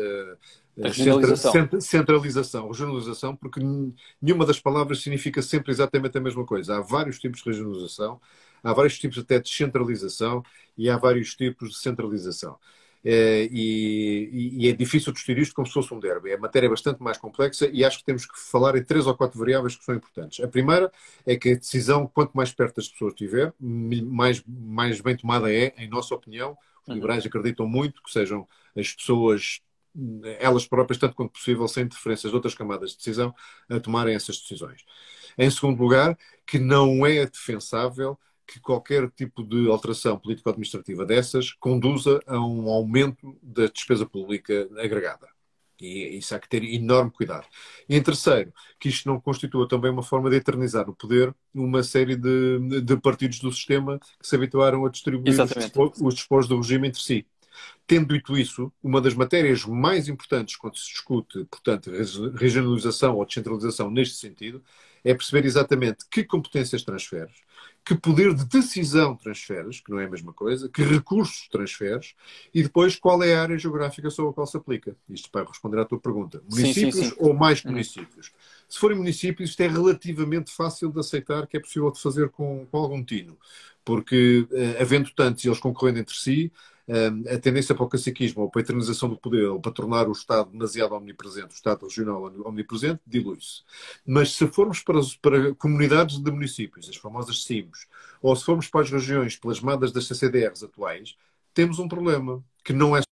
Da uh, centra, regionalização. centralização, regionalização, porque nenhuma das palavras significa sempre exatamente a mesma coisa. Há vários tipos de regionalização, há vários tipos até de descentralização e há vários tipos de centralização. Uh, e, e é difícil distinguir isto como se fosse um derby. A matéria é bastante mais complexa e acho que temos que falar em três ou quatro variáveis que são importantes. A primeira é que a decisão, quanto mais perto das pessoas estiver, mais, mais bem tomada é, em nossa opinião. Os Uhum. liberais acreditam muito que sejam as pessoas, elas próprias, tanto quanto possível, sem interferências de outras camadas de decisão, a tomarem essas decisões. Em segundo lugar, que não é defensável que qualquer tipo de alteração político-administrativa dessas conduza a um aumento da despesa pública agregada. E isso há que ter enorme cuidado. E em terceiro, que isto não constitua também uma forma de eternizar no poder uma série de, de partidos do sistema que se habituaram a distribuir os, Exatamente. os despojos do regime entre si. Tendo dito isso, uma das matérias mais importantes quando se discute, portanto, regionalização ou descentralização neste sentido, é perceber exatamente que competências transferes, que poder de decisão transferes, que não é a mesma coisa, que recursos transferes e depois qual é a área geográfica sobre a qual se aplica. Isto para responder à tua pergunta. Sim, sim, Municípios sim. ou mais que Uhum. municípios? Se forem municípios, isto é relativamente fácil de aceitar que é possível de fazer com, com algum tino, porque eh, havendo tantos e eles concorrendo entre si, a tendência para o caciquismo ou para a eternização do poder ou para tornar o Estado demasiado omnipresente, o Estado regional omnipresente, dilui-se. Mas se formos para, para comunidades de municípios, as famosas C I Ms, ou se formos para as regiões plasmadas das C C D Rs atuais, temos um problema, que não é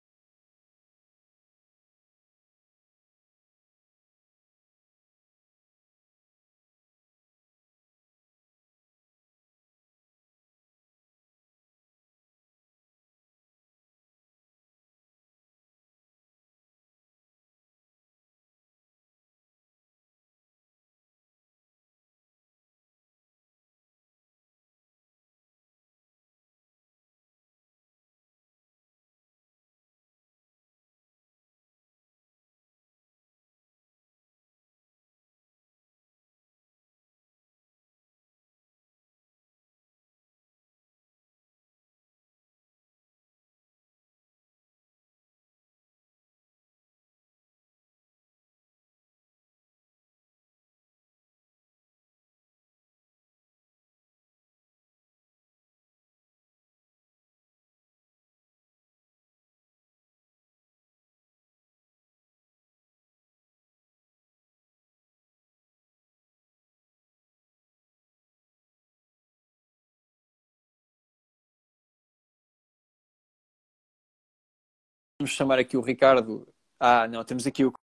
chamar aqui o Ricardo. Ah, não, temos aqui o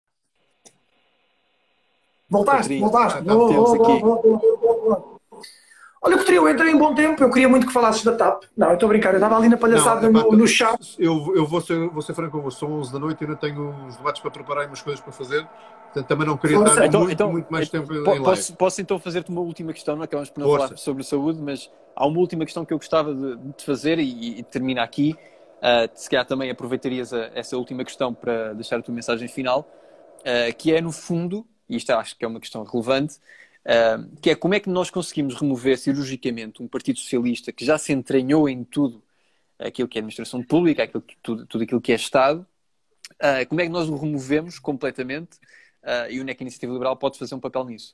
Voltaste, Coutinho. voltaste. Ah, Boa, temos boa, aqui. boa, boa, boa, boa. Olha, Coutinho, eu entrei em bom tempo. Eu queria muito que falasses da T A P. Não, eu estou a brincar. Eu estava ali na palhaçada Não, epá, no, no chat. Eu, eu vou, ser, vou ser franco com você. São onze da noite e ainda tenho uns debates para preparar e umas coisas para fazer. Portanto, também não queria Força. dar Então, muito, então, muito mais então, tempo em po- live. posso, posso então fazer-te uma última questão? Não acabamos por não Força. falar sobre saúde, mas há uma última questão que eu gostava de, de fazer e, e termina aqui. Uh, se calhar também aproveitarias a, essa última questão para deixar a tua mensagem final, uh, que é, no fundo, e isto acho que é uma questão relevante, uh, que é como é que nós conseguimos remover cirurgicamente um Partido Socialista que já se entranhou em tudo aquilo que é administração pública, aquilo que, tudo, tudo aquilo que é Estado, uh, como é que nós o removemos completamente uh, e onde é que a Iniciativa Liberal pode fazer um papel nisso?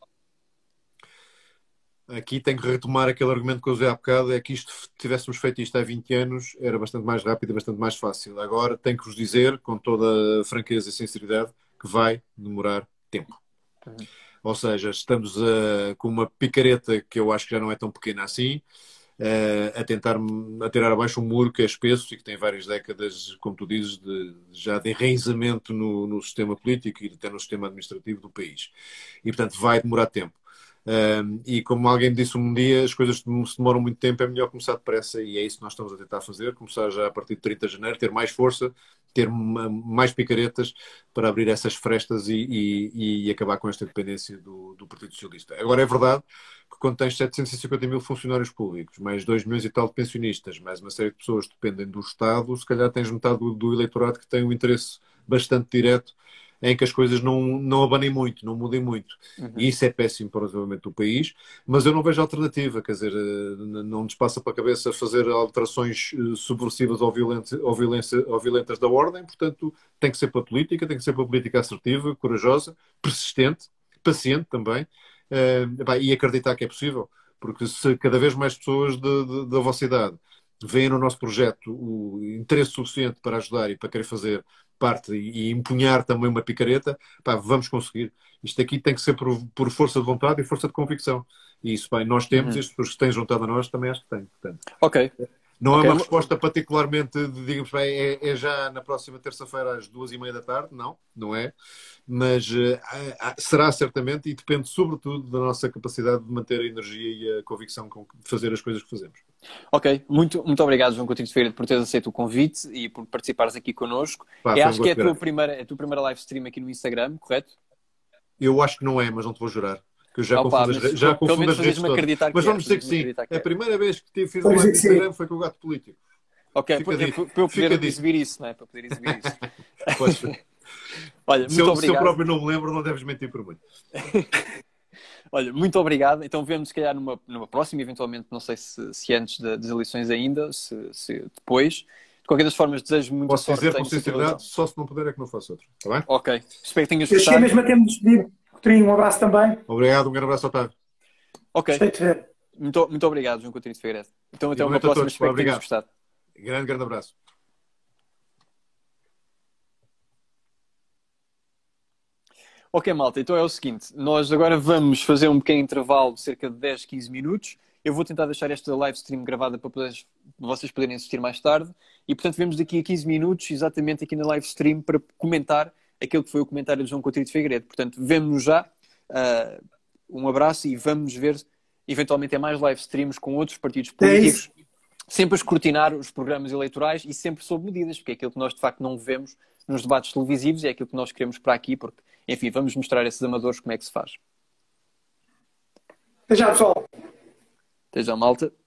Aqui tenho que retomar aquele argumento que eu usei há bocado, é que isto, se tivéssemos feito isto há vinte anos, era bastante mais rápido e bastante mais fácil. Agora tenho que vos dizer, com toda a franqueza e sinceridade, que vai demorar tempo. Uhum. Ou seja, estamos uh, com uma picareta que eu acho que já não é tão pequena assim, uh, a tentar a tirar abaixo um muro que é espesso e que tem várias décadas, como tu dizes, de, já de enraizamento no, no sistema político e até no sistema administrativo do país. E, portanto, vai demorar tempo. Um, e como alguém me disse um dia, as coisas se demoram muito tempo, é melhor começar depressa e é isso que nós estamos a tentar fazer, começar já a partir de trinta de janeiro, ter mais força, ter mais picaretas para abrir essas frestas e, e, e acabar com esta dependência do, do Partido Socialista. Agora é verdade que quando tens setecentos e cinquenta mil funcionários públicos, mais dois milhões e tal de pensionistas, mais uma série de pessoas que dependem do Estado, se calhar tens metade do, do eleitorado que tem um interesse bastante direto em que as coisas não, não abanem muito, não mudem muito. Uhum. E isso é péssimo para o desenvolvimento do país, mas eu não vejo alternativa, quer dizer, não nos passa para a cabeça fazer alterações subversivas ou violentas, ou, violência, ou violentas da ordem, portanto tem que ser para a política, tem que ser para a política assertiva, corajosa, persistente, paciente também, e acreditar que é possível, porque se cada vez mais pessoas de, de, da vossa idade veem no nosso projeto o interesse suficiente para ajudar e para querer fazer parte e empunhar também uma picareta, pá, vamos conseguir. Isto aqui tem que ser por, por força de vontade e força de convicção. E isso, bem, nós temos, uhum. E as pessoas que têm juntado a nós também acho que têm. Portanto, ok. Não okay. é uma resposta particularmente, digamos, é, é já na próxima terça-feira às duas e meia da tarde, não, não é. Mas uh, será certamente e depende sobretudo da nossa capacidade de manter a energia e a convicção de fazer as coisas que fazemos. Ok, muito, muito obrigado, João Coutinho de Figueiredo, por teres aceito o convite e por participares aqui connosco. Pá, é, acho um que é a tua, primeira, a tua primeira live stream aqui no Instagram, correto? Eu acho que não é, mas não te vou jurar. Que eu já Opa, confundo as, já pelo confundo as redes todas. acreditar Mas que vamos é, dizer que sim. que É. A primeira vez que fiz um live no Instagram foi com o Gato Político. Ok, para eu poder exibir isso, não é? Para poder exibir isso. Pois foi. Olha, se, muito eu, obrigado. se eu próprio não me lembro, não deves mentir por muito. Olha, muito obrigado. Então vemos se calhar numa, numa próxima, eventualmente, não sei se, se antes da, das eleições ainda, se, se depois. De qualquer das formas, desejo muita Posso sorte. Posso dizer com sinceridade, só se não puder é que não faço outro. Está bem? Ok. Espero que tenhas eu gostado. Eu mesmo a ter-me despedido. Coutinho, um abraço também. Obrigado, um grande abraço, Otávio. Ok. Gostei de ver. Muito, muito obrigado, João Coutinho de Figueiredo. Então até uma próxima, espero que tenhas gostado. Grande, grande abraço. Ok, malta, então é o seguinte, nós agora vamos fazer um pequeno intervalo de cerca de dez, quinze minutos. Eu vou tentar deixar esta live stream gravada para poder, vocês poderem assistir mais tarde. E, portanto, vemos daqui a quinze minutos, exatamente aqui na live stream, para comentar aquele que foi o comentário de João Coutinho de Figueiredo. Portanto, vemo-nos já. Uh, um abraço e vamos ver, eventualmente, é mais live streams com outros partidos políticos. É sempre a escrutinar os programas eleitorais e sempre sob medidas, porque é aquilo que nós, de facto, não vemos nos debates televisivos e é aquilo que nós queremos para aqui, porque, enfim, vamos mostrar a esses amadores como é que se faz. Até já, pessoal. Até já, malta.